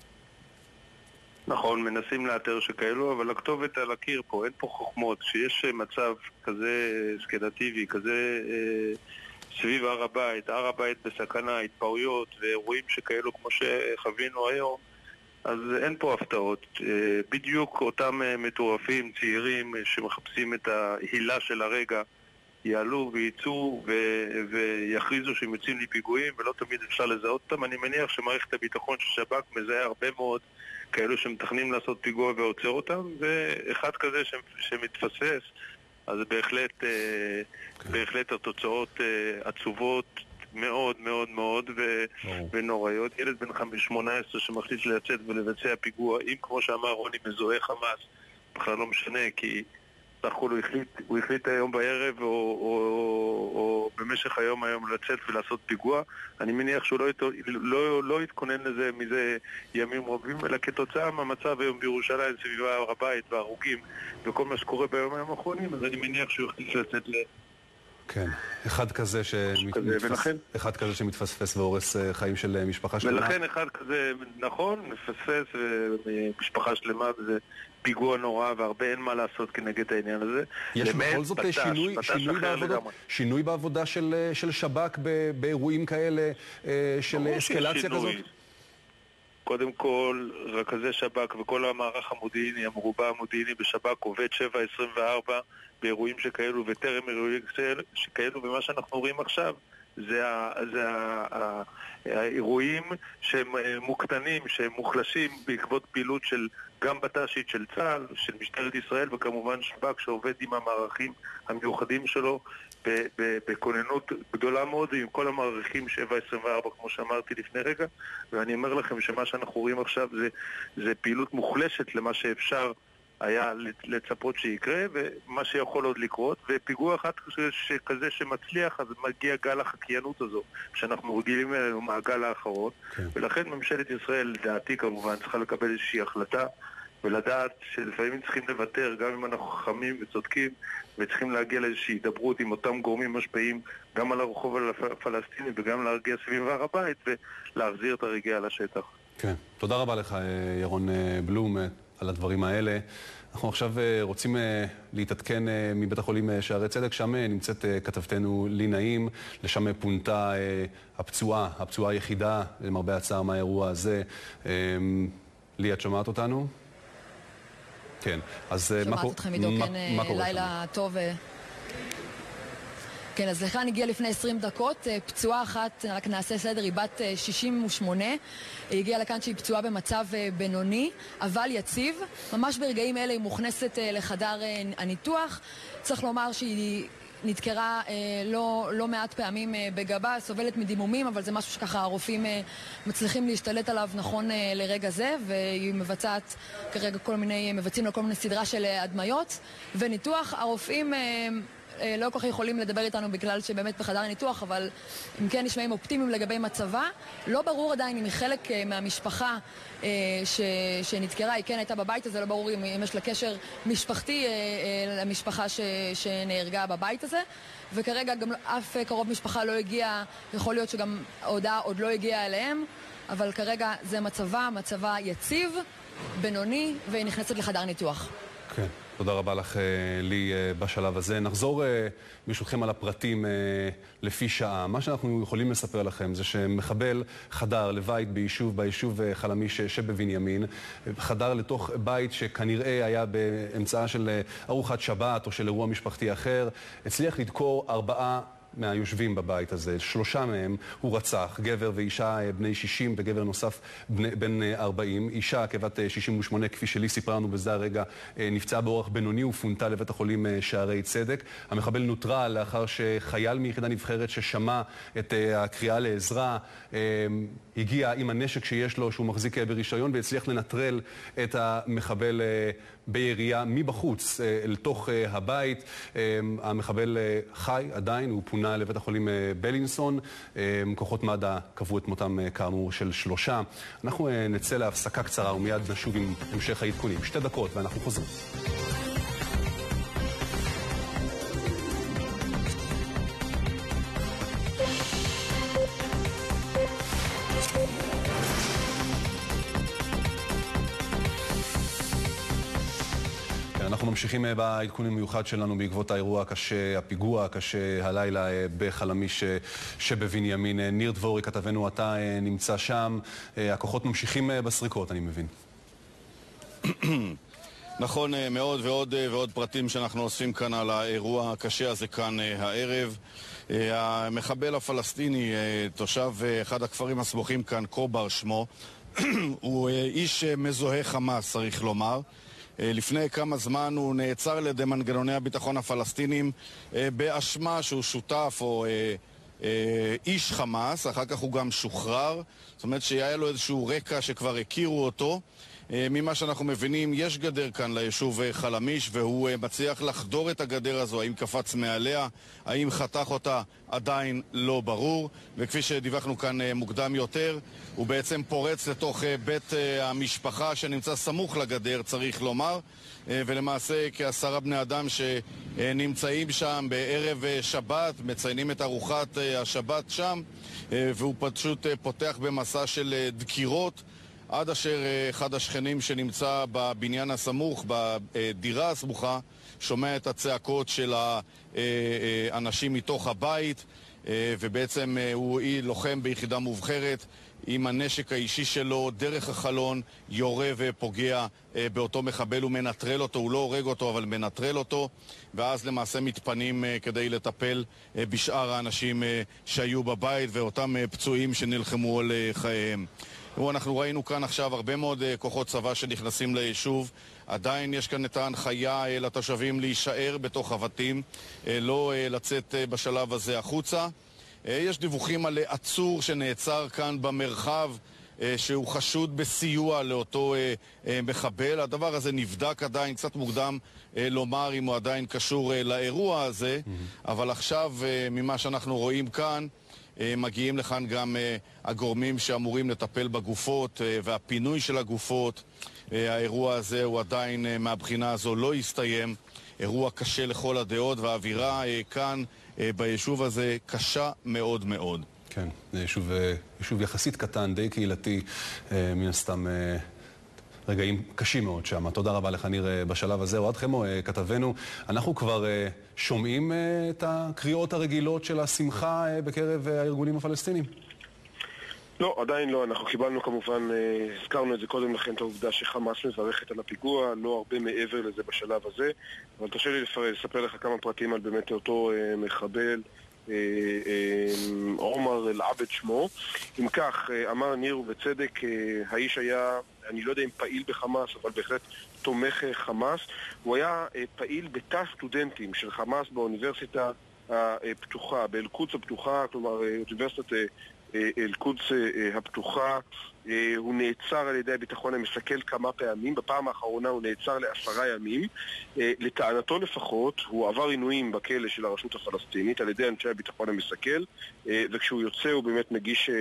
נכון, מנסים לאתר שכאלו, אבל הכתובת על הקיר פה, אין פה חוכמות. שיש מצב כזה סקדטיבי, כזה אה, סביב הר הבית, הר הבית בסכנה, התפרעויות ואירועים שכאלו כמו שחווינו היום, אז אין פה הפתעות. אה, בדיוק אותם אה, מטורפים, צעירים אה, שמחפשים את ההילה של הרגע, יעלו וייצאו ו- ויכריזו שהם יוצאים לפיגועים, ולא תמיד אפשר לזהות אותם. אני מניח שמערכת הביטחון של שב"כ מזהה הרבה מאוד כאלו שמתכננים לעשות פיגוע ועוצר אותם, ואחד כזה שמתפסס, אז בהחלט, בהחלט התוצאות עצובות מאוד מאוד מאוד ונוראיות. ילד בן שמונה עשרה שמחליט לצאת ולבצע פיגוע, אם כמו שאמר רוני מזוהה חמאס, בכלל לא משנה, כי סך הכל הוא החליט, הוא החליט היום בערב או, או, או במשך היום היום לצאת ולעשות פיגוע. אני מניח שהוא לא, לא, לא יתכונן לזה מזה ימים רבים, אלא כתוצאה מהמצב היום בירושלים סביב הר הבית וההרוגים וכל מה שקורה ביום היום האחרונים, אז אני מניח שהוא החליט לצאת ל... כן, אחד כזה שמתפספס, אחד כזה שמתפספס והורס חיים של משפחה שלמה. ולכן אחד כזה, נכון, מפספס משפחה שלמה, וזה פיגוע נורא, והרבה אין מה לעשות כנגד העניין הזה. יש בכל זאת שינוי, שינוי בעבודה, שינוי בעבודה של, של שב"כ באירועים כאלה, של אסקלציה כזאת? קודם כל, רכזי שב"כ וכל המערך המודיעיני, המרובע המודיעיני בשב"כ עובד שבע עשרים וארבע באירועים שכאלו וטרם אירועים שכאלו, ומה שאנחנו רואים עכשיו זה, ה, זה ה, ה, האירועים שהם מוקטנים, שהם מוחלשים בעקבות פעילות של גם בט"שית של צה"ל, של משטרת ישראל וכמובן שב"כ שעובד עם המערכים המיוחדים שלו בכוננות גדולה מאוד עם כל המערכים שבע עשרים וארבע כמו שאמרתי לפני רגע, ואני אומר לכם שמה שאנחנו רואים עכשיו זה, זה פעילות מוחלשת למה שאפשר היה לצפות שיקרה ומה שיכול עוד לקרות, ופיגוע אחד כזה שמצליח אז מגיע גל החקיינות הזו שאנחנו רגילים אלינו מהגל האחרון, כן. ולכן ממשלת ישראל לדעתי כמובן צריכה לקבל איזושהי החלטה ולדעת שלפעמים צריכים לוותר גם אם אנחנו חכמים וצודקים, וצריכים להגיע לאיזושהי הידברות עם אותם גורמים משפיעים גם על הרחוב הפלסטיני וגם להרגיע סביב הר הבית ולהחזיר את הרגיעה לשטח. כן, תודה רבה לך ירון בלום. על הדברים האלה. אנחנו עכשיו רוצים להתעדכן מבית החולים שערי צדק, שם נמצאת כתבתנו לי נעים, לשם פונתה הפצועה, הפצועה היחידה, למרבה הצער מהאירוע הזה. לי, את שומעת אותנו? כן, אז מה קורה? שומעת אתכם עידו, כן, לילה טוב. כן, אז לכאן הגיעה לפני עשרים דקות, פצועה אחת, רק נעשה סדר, היא בת שישים ושמונה, היא הגיעה לכאן שהיא פצועה במצב בינוני, אבל יציב, ממש ברגעים אלה היא מוכנסת לחדר הניתוח, צריך לומר שהיא נתקרה לא, לא מעט פעמים בגבה, סובלת מדימומים, אבל זה משהו שככה הרופאים מצליחים להשתלט עליו נכון לרגע זה, והיא מבצעת כרגע כל מיני, מבצעים לה כל מיני סדרה של הדמיות וניתוח. הרופאים לא כל כך יכולים לדבר איתנו בגלל שבאמת בחדר הניתוח, אבל אם כן נשמעים אופטימיים לגבי מצבה. לא ברור עדיין אם היא חלק מהמשפחה ש... שנתקרה, היא כן הייתה בבית הזה, לא ברור אם, אם יש לה קשר משפחתי למשפחה ש... שנהרגה בבית הזה, וכרגע גם אף קרוב משפחה לא הגיע, יכול להיות שגם ההודעה עוד לא הגיעה אליהם, אבל כרגע זה מצבה, מצבה יציב, בינוני, והיא נכנסת לחדר ניתוח. כן. תודה רבה לך, לי, בשלב הזה. נחזור ברשותכם על הפרטים לפי שעה. מה שאנחנו יכולים לספר לכם זה שמחבל חדר לבית ביישוב, ביישוב חלמיש שבבנימין, חדר לתוך בית שכנראה היה באמצעה של ארוחת שבת או של אירוע משפחתי אחר, הצליח לדקור ארבעה מהיושבים בבית הזה. שלושה מהם הוא רצח, גבר ואישה בני שישים וגבר נוסף בן ארבעים. אישה כבת שישים ושמונה, כפי שלי סיפרה לנו בזה הרגע, נפצעה באורח בינוני ופונתה לבית החולים שערי צדק. המחבל נוטרל לאחר שחייל מיחידה נבחרת ששמע את הקריאה לעזרה הגיע עם הנשק שיש לו, שהוא מחזיק ברישיון, והצליח לנטרל את המחבל בירייה מבחוץ אל תוך הבית. המחבל חי עדיין, הוא פונה לבית החולים בלינסון. כוחות מד"א קבעו את מותם כאמור של שלושה. אנחנו נצא להפסקה קצרה ומיד נשוב עם המשך העדכונים. שתי דקות ואנחנו חוזרים. אנחנו ממשיכים בעדכון המיוחד שלנו בעקבות האירוע הקשה, הפיגוע הקשה הלילה בחלמיש שבבנימין. ניר דבורי, כתבנו, אתה נמצא שם. הכוחות ממשיכים בסריקות, אני מבין. נכון מאוד, ועוד ועוד פרטים שאנחנו אוספים כאן על האירוע הקשה הזה כאן הערב. המחבל הפלסטיני, תושב אחד הכפרים הסמוכים כאן, קובר שמו, הוא איש מזוהה חמאס, צריך לומר. לפני כמה זמן הוא נעצר על ידי מנגנוני הביטחון הפלסטינים באשמה שהוא שותף או איש חמאס. אחר כך הוא גם שוחרר, זאת אומרת שהיה לו איזשהו רקע שכבר הכירו אותו. ממה שאנחנו מבינים, יש גדר כאן ליישוב חלמיש, והוא מצליח לחדור את הגדר הזו. האם קפץ מעליה, האם חתך אותה, עדיין לא ברור. וכפי שדיווחנו כאן מוקדם יותר, הוא בעצם פורץ לתוך בית המשפחה שנמצא סמוך לגדר, צריך לומר. ולמעשה כעשרה בני אדם שנמצאים שם בערב שבת, מציינים את ארוחת השבת שם, והוא פשוט פותח במסע של דקירות, עד אשר אחד השכנים שנמצא בבניין הסמוך, בדירה הסמוכה, שומע את הצעקות של האנשים מתוך הבית, ובעצם הוא לוחם ביחידה מובחרת עם הנשק האישי שלו דרך החלון, יורה ופוגע באותו מחבל ומנטרל אותו. הוא לא הורג אותו אבל מנטרל אותו, ואז למעשה מתפנים כדי לטפל בשאר האנשים שהיו בבית ואותם פצועים שנלחמו על חייהם. אנחנו ראינו כאן עכשיו הרבה מאוד כוחות צבא שנכנסים ליישוב. עדיין יש כאן את ההנחיה לתושבים להישאר בתוך הבתים, לא לצאת בשלב הזה החוצה. יש דיווחים על עצור שנעצר כאן במרחב, שהוא חשוד בסיוע לאותו מחבל. הדבר הזה נבדק עדיין, קצת מוקדם לומר אם הוא עדיין קשור לאירוע הזה, אבל עכשיו ממה שאנחנו רואים כאן, מגיעים לכאן גם הגורמים שאמורים לטפל בגופות והפינוי של הגופות. האירוע הזה הוא עדיין מהבחינה הזו לא הסתיים. אירוע קשה לכל הדעות, והאווירה כאן ביישוב הזה קשה מאוד מאוד. כן, זה יישוב, יישוב יחסית קטן, די קהילתי, מן הסתם רגעים קשים מאוד שם. תודה רבה לך, ניר, בשלב הזה. אוהד חמו, כתבנו, אנחנו כבר שומעים את הקריאות הרגילות של השמחה בקרב הארגונים הפלסטינים? לא, עדיין לא. אנחנו קיבלנו כמובן, הזכרנו את זה קודם לכן, את העובדה שחמאס מברכת על הפיגוע, לא הרבה מעבר לזה בשלב הזה, אבל תרשה לי לספר לך כמה פרטים על באמת אותו מחבל, עומר אל-עבד שמו. אם כך, אמר ניר ובצדק, האיש היה, אני לא יודע אם פעיל בחמאס, אבל בהחלט תומך חמאס. הוא היה פעיל בתא סטודנטים של חמאס באוניברסיטה הפתוחה, באל-קודס הפתוחה, כלומר אוניברסיטת אל-קודס הפתוחה. הוא נעצר על ידי הביטחון המסכל כמה פעמים. בפעם האחרונה הוא נעצר לעשרה ימים. לטענתו לפחות, הוא עבר עינויים בכלא של הרשות הפלסטינית על ידי אנשי הביטחון המסכל, וכשהוא יוצא הוא באמת מגיש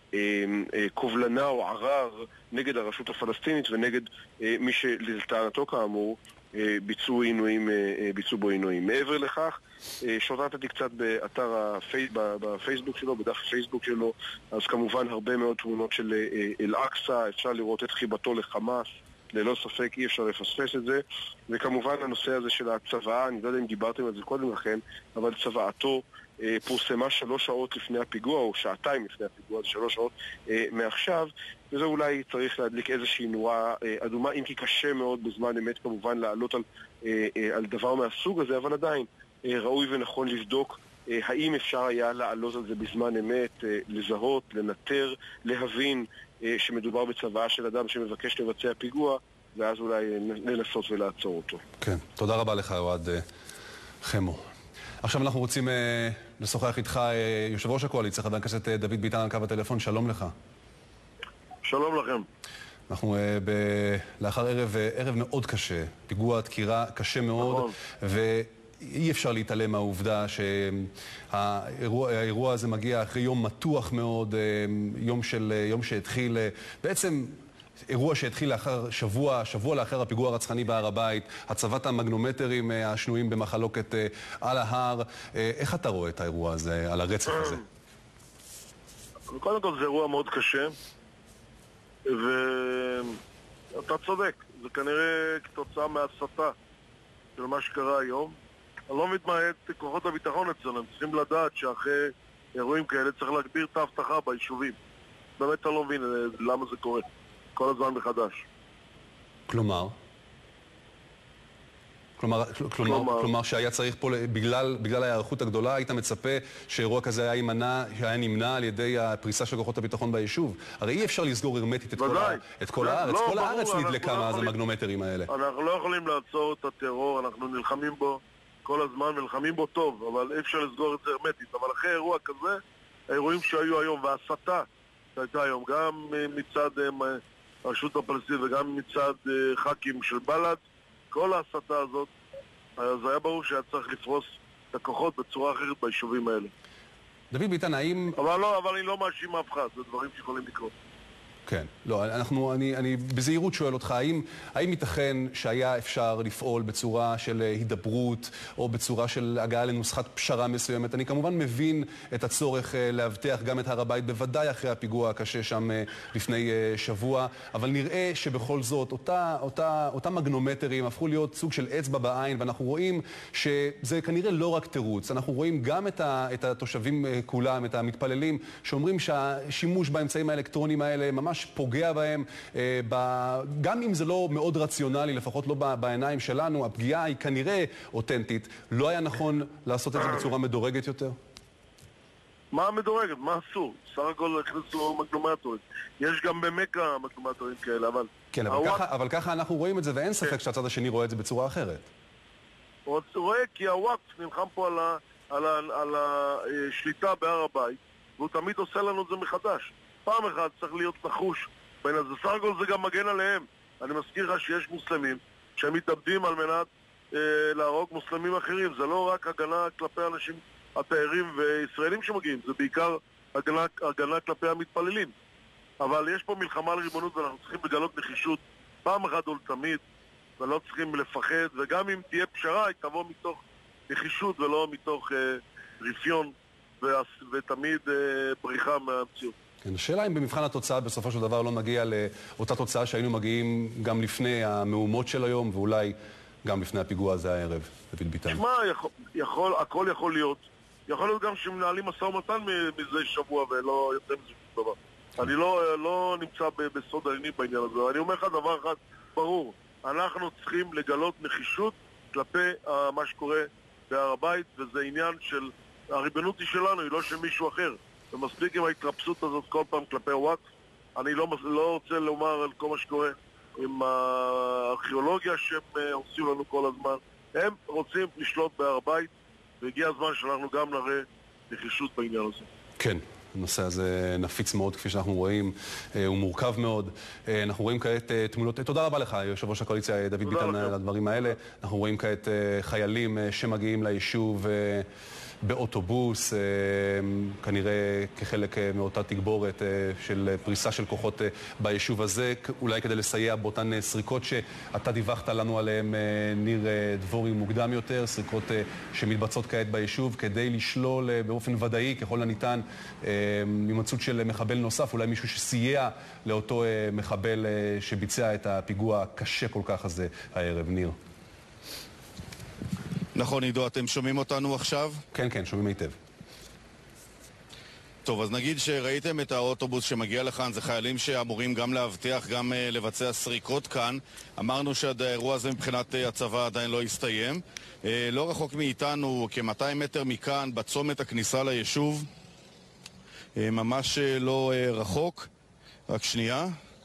קובלנה או ערר נגד הרשות הפלסטינית ונגד מי שלטענתו כאמור ביצעו עינויים, ביצעו בו עינויים. מעבר לכך, שוטטתי קצת באתר הפי... בפייסבוק שלו, בדף הפייסבוק שלו, אז כמובן הרבה מאוד תמונות של אל-אקצא, אפשר לראות את חיבתו לחמאס, ללא ספק אי אפשר לפספס את זה, וכמובן הנושא הזה של הצוואה, אני לא יודע אם דיברתם על זה קודם לכן, אבל צוואתו פורסמה שלוש שעות לפני הפיגוע, או שעתיים לפני הפיגוע, זה שלוש שעות מעכשיו, וזה אולי צריך להדליק איזושהי נורה אדומה, אם כי קשה מאוד בזמן אמת כמובן לעלות על, על דבר מהסוג הזה, אבל עדיין ראוי ונכון לבדוק האם אפשר היה לעלות על זה בזמן אמת, לזהות, לנטר, להבין שמדובר בצוואה של אדם שמבקש לבצע פיגוע, ואז אולי לנסות ולעצור אותו. כן, תודה רבה לך, אוהד חמו. עכשיו אנחנו רוצים אה, לשוחח איתך, אה, יושב ראש הקואליציה, חבר הכנסת דוד ביטן על קו הטלפון, שלום לך. שלום לכם. אנחנו אה, ב... לאחר ערב, אה, ערב מאוד קשה, פיגוע דקירה קשה מאוד, נכון. ואי אפשר להתעלם מהעובדה שהאירוע האירוע הזה מגיע אחרי יום מתוח מאוד, אה, יום, של, אה, יום שהתחיל, אה, בעצם אירוע שהתחיל לאחר שבוע, שבוע לאחר הפיגוע הרצחני בהר הבית, הצבת המגנומטרים השנויים במחלוקת על ההר. איך אתה רואה את האירוע הזה, על הרצח הזה? קודם כל זה אירוע מאוד קשה, ואתה צודק, זה כנראה כתוצאה מהסתה של מה שקרה היום. אני לא מתמעט כוחות הביטחון אצלנו, הם צריכים לדעת שאחרי אירועים כאלה צריך להגביר את האבטחה ביישובים. באמת אני לא מבין למה זה קורה. כל הזמן מחדש. כלומר? כלומר, כלומר, כלומר, כלומר שהיה צריך פה, בגלל, בגלל ההיערכות הגדולה, היית מצפה שאירוע כזה היה, ימנע, היה נמנע על ידי הפריסה של כוחות הביטחון ביישוב. הרי אי אפשר לסגור הרמטית את כל, ה, את כל הארץ. לא, כל ברור, הארץ נדלקה לא מאז יכולים, המגנומטרים האלה. אנחנו לא יכולים לעצור את הטרור, אנחנו נלחמים בו כל הזמן, נלחמים בו טוב, אבל אי אפשר לסגור את זה הרמטית. אבל אחרי אירוע כזה, האירועים שהיו היום והסתה שהייתה היום, גם מצד הרשות הפלסטינית וגם מצד uh, ח"כים של בל"ד, כל ההסתה הזאת, אז היה ברור שהיה צריך לפרוס את הכוחות בצורה אחרת ביישובים האלה. דוד ביטן, האם... אבל לא, אבל אני לא מאשים אף אחד, זה דברים שיכולים לקרות. כן, לא, אנחנו, אני, אני בזהירות שואל אותך, האם, האם ייתכן שהיה אפשר לפעול בצורה של הידברות או בצורה של הגעה לנוסחת פשרה מסוימת? אני כמובן מבין את הצורך להבטיח גם את הר הבית, בוודאי אחרי הפיגוע הקשה שם לפני שבוע, אבל נראה שבכל זאת אותה, אותה, אותם מגנומטרים הפכו להיות סוג של אצבע בעין, ואנחנו רואים שזה כנראה לא רק תירוץ, אנחנו רואים גם את, ה, את התושבים כולם, את המתפללים, שאומרים שהשימוש באמצעים האלקטרוניים האלה ממש פוגע בהם, אה, ב... גם אם זה לא מאוד רציונלי, לפחות לא בעיניים שלנו, הפגיעה היא כנראה אותנטית. לא היה נכון לעשות את זה בצורה מדורגת יותר? מה מדורגת? מה אסור? סך הכל הכניסו מגנומטורים. יש גם במקה מגנומטורים כאלה, אבל... כן, אבל, הוואט... ככה, אבל ככה אנחנו רואים את זה, ואין ספק כן. שהצד השני רואה את זה בצורה אחרת. הוא רואה כי הוואט נלחם פה על, ה... על, ה... על השליטה בהר הבית, והוא תמיד עושה לנו את זה מחדש. פעם אחת צריך להיות נחוש בין אז בסך הכל זה גם מגן עליהם. אני מזכיר לך שיש מוסלמים שהם מתאבדים על מנת אה, להרוג מוסלמים אחרים. זה לא רק הגנה כלפי אנשים התיירים וישראלים שמגיעים, זה בעיקר הגנה, הגנה כלפי המתפללים. אבל יש פה מלחמה על ריבונות ואנחנו צריכים לגלות נחישות פעם אחת ולתמיד, ולא צריכים לפחד, וגם אם תהיה פשרה היא תבוא מתוך נחישות ולא מתוך אה, רפיון ותמיד אה, בריחה מהמציאות. כן, השאלה אם במבחן התוצאה בסופו של דבר לא נגיע לאותה תוצאה שהיינו מגיעים גם לפני המהומות של היום, ואולי גם לפני הפיגוע הזה הערב, דוד ביטן. תשמע, יכול, יכול, הכל יכול להיות. יכול להיות גם שמנהלים משא ומתן מזה שבוע ולא יוצא מזה שום דבר. אני לא, לא נמצא בסוד העניינים בעניין הזה. אני אומר לך דבר אחד ברור. אנחנו צריכים לגלות נחישות כלפי uh, מה שקורה בהר הבית, וזה עניין של... הריבונות היא שלנו, היא לא של מישהו אחר. ומספיק עם ההתרפסות הזאת כל פעם כלפי הוואט. אני לא, לא רוצה לומר על כל מה שקורה עם הארכיאולוגיה שהם עושים לנו כל הזמן. הם רוצים לשלוט בהר הבית, והגיע הזמן שאנחנו גם נראה נחישות בעניין הזה. כן. הנושא הזה נפיץ מאוד, כפי שאנחנו רואים, הוא מורכב מאוד. אנחנו רואים כעת תמונות... תודה רבה לך, יושב ראש הקואליציה דוד ביטן, על הדברים האלה. אנחנו רואים כעת חיילים שמגיעים ליישוב באוטובוס, כנראה כחלק מאותה תגבורת של פריסה של כוחות ביישוב הזה, אולי כדי לסייע באותן סריקות שאתה דיווחת לנו עליהן, ניר דבורי, מוקדם יותר, סריקות שמתבצעות כעת ביישוב, כדי לשלול באופן ודאי ככל הניתן ממצאות של מחבל נוסף, אולי מישהו שסייע לאותו מחבל שביצע את הפיגוע הקשה כל כך הזה הערב. ניר. נכון, עידו, אתם שומעים אותנו עכשיו? כן, כן, שומעים היטב. טוב, אז נגיד שראיתם את האוטובוס שמגיע לכאן, זה חיילים שאמורים גם להבטיח, גם uh, לבצע סריקות כאן. אמרנו שהאירוע הזה מבחינת uh, הצבא עדיין לא הסתיים. Uh, לא רחוק מאיתנו, כ-מאתיים מטר מכאן, בצומת הכניסה ליישוב, uh, ממש uh, לא uh, רחוק. רק שנייה.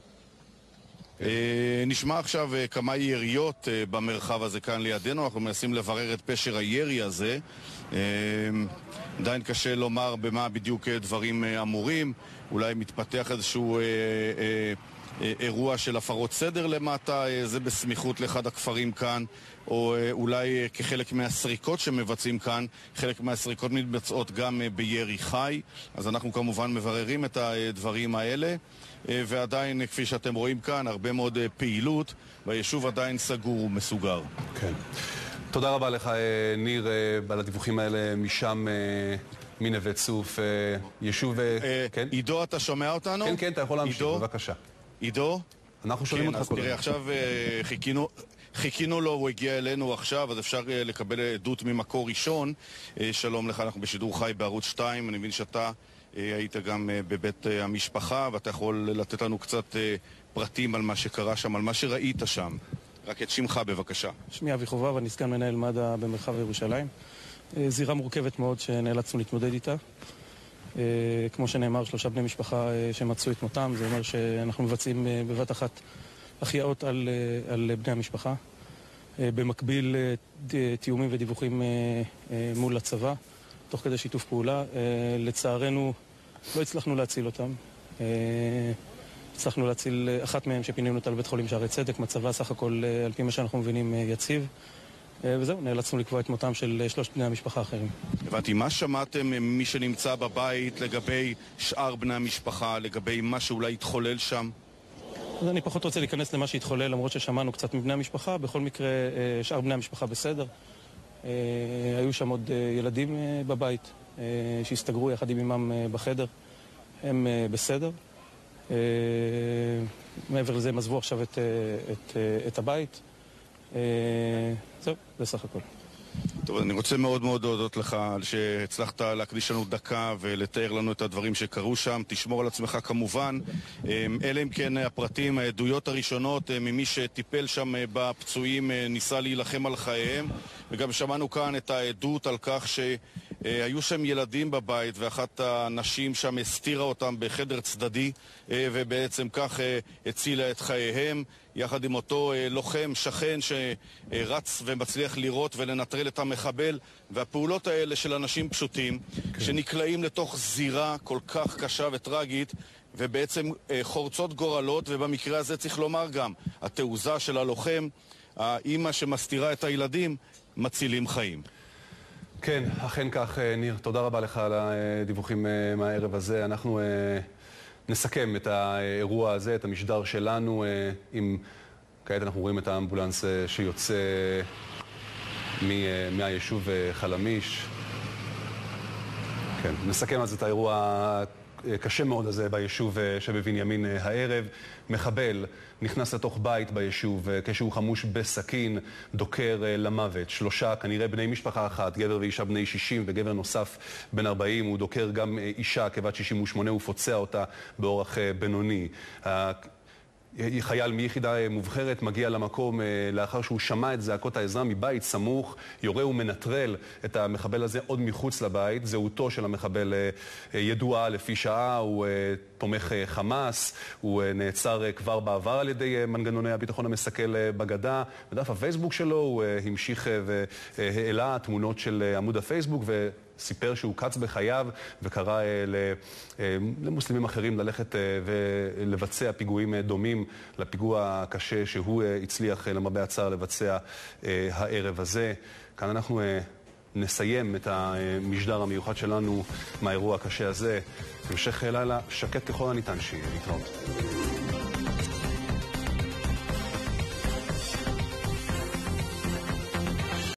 Uh, נשמע עכשיו uh, כמה יריות uh, במרחב הזה כאן לידינו. אנחנו מנסים לברר את פשר הירי הזה. uh, עדיין קשה לומר במה בדיוק דברים uh, אמורים. אולי מתפתח איזשהו uh, uh, uh, אירוע של הפרות סדר למטה, uh, זה בסמיכות לאחד הכפרים כאן, או uh, אולי uh, כחלק מהסריקות שמבצעים כאן. חלק מהסריקות מתבצעות גם uh, בירי חי, אז אנחנו כמובן מבררים את הדברים האלה. ועדיין, כפי שאתם רואים כאן, הרבה מאוד פעילות, והיישוב עדיין סגור ומסוגר. כן. תודה רבה לך, ניר, על הדיווחים האלה משם, מנווה צוף, יישוב... כן? עידו, אתה שומע אותנו? כן, כן, אתה יכול להמשיך, בבקשה. עידו? אנחנו שומעים אותך כל הזמן. תראה, עכשיו חיכינו... חיכינו לו, הוא הגיע אלינו עכשיו, אז אפשר לקבל עדות ממקור ראשון. שלום לך, אנחנו בשידור חי בערוץ שתיים, אני מבין שאתה היית גם בבית המשפחה, ואתה יכול לתת לנו קצת פרטים על מה שקרה שם, על מה שראית שם. רק את שמך בבקשה. שמי אבי חובב, אני סגן מנהל מד"א במרחב ירושלים. זירה מורכבת מאוד שנאלצנו להתמודד איתה. כמו שנאמר, שלושה בני משפחה שמצאו את מותם, זה אומר שאנחנו מבצעים בבת אחת החייאות על, על בני המשפחה. במקביל תיאומים ודיווחים מול הצבא, תוך כדי שיתוף פעולה. לצערנו לא הצלחנו להציל אותם. הצלחנו להציל אחת מהם שפינינו אותה לבית חולים שערי צדק, מצבה סך הכל על פי מה שאנחנו מבינים יציב. וזהו, נאלצנו לקבוע את מותם של שלושת בני המשפחה האחרים. הבנתי, מה שמעתם ממי שנמצא בבית לגבי שאר בני המשפחה, לגבי מה שאולי התחולל שם? אז אני פחות רוצה להיכנס למה שהתחולל, למרות ששמענו קצת מבני המשפחה. בכל מקרה, שאר בני המשפחה בסדר. היו שם עוד ילדים בבית שהסתגרו יחד עם אמם בחדר. הם בסדר. מעבר לזה הם עזבו עכשיו את, את, את הבית. זהו, זה סך הכל. טוב, אני רוצה מאוד מאוד להודות לך שהצלחת להקדיש לנו דקה ולתאר לנו את הדברים שקרו שם. תשמור על עצמך כמובן. אלה אם כן הפרטים, העדויות הראשונות ממי שטיפל שם בפצועים, ניסה להילחם על חייהם. וגם שמענו כאן את העדות על כך שהיו שם ילדים בבית ואחת הנשים שם הסתירה אותם בחדר צדדי ובעצם כך הצילה את חייהם. יחד עם אותו לוחם, שכן שרץ ומצליח לראות ולנטרל את המחבל. והפעולות האלה של אנשים פשוטים כן. שנקלעים לתוך זירה כל כך קשה וטרגית ובעצם חורצות גורלות, ובמקרה הזה צריך לומר גם התעוזה של הלוחם, האמא שמסתירה את הילדים, מצילים חיים. כן, אכן כך, ניר. תודה רבה לך על הדיווחים מהערב הזה. אנחנו נסכם את האירוע הזה, את המשדר שלנו, עם... כעת אנחנו רואים את האמבולנס שיוצא מהיישוב חלמיש. כן, נסכם אז את האירוע הקשה מאוד הזה ביישוב שבבנימין הערב. מחבל נכנס לתוך בית ביישוב כשהוא חמוש בסכין, דוקר למוות. שלושה, כנראה בני משפחה אחת, גבר ואישה בני שישים וגבר נוסף בן ארבעים. הוא דוקר גם אישה כבת שישים ושמונה, הוא פוצע אותה באורח בינוני. חייל מיחידה מובחרת מגיע למקום לאחר שהוא שמע את זעקות העזרה מבית סמוך, יורה ומנטרל את המחבל הזה עוד מחוץ לבית. זהותו של המחבל ידועה לפי שעה, הוא תומך חמאס, הוא נעצר כבר בעבר על ידי מנגנוני הביטחון המסכל בגדה. בדף הפייסבוק שלו הוא המשיך והעלה תמונות של עמוד הפייסבוק ו... סיפר שהוא קץ בחייו וקרא למוסלמים אחרים ללכת ולבצע פיגועים דומים לפיגוע הקשה שהוא הצליח למרבה הצער לבצע הערב הזה. כאן אנחנו נסיים את המשדר המיוחד שלנו מהאירוע הקשה הזה. המשך לילה שקט ככל הניתן שיהיה. להתראות.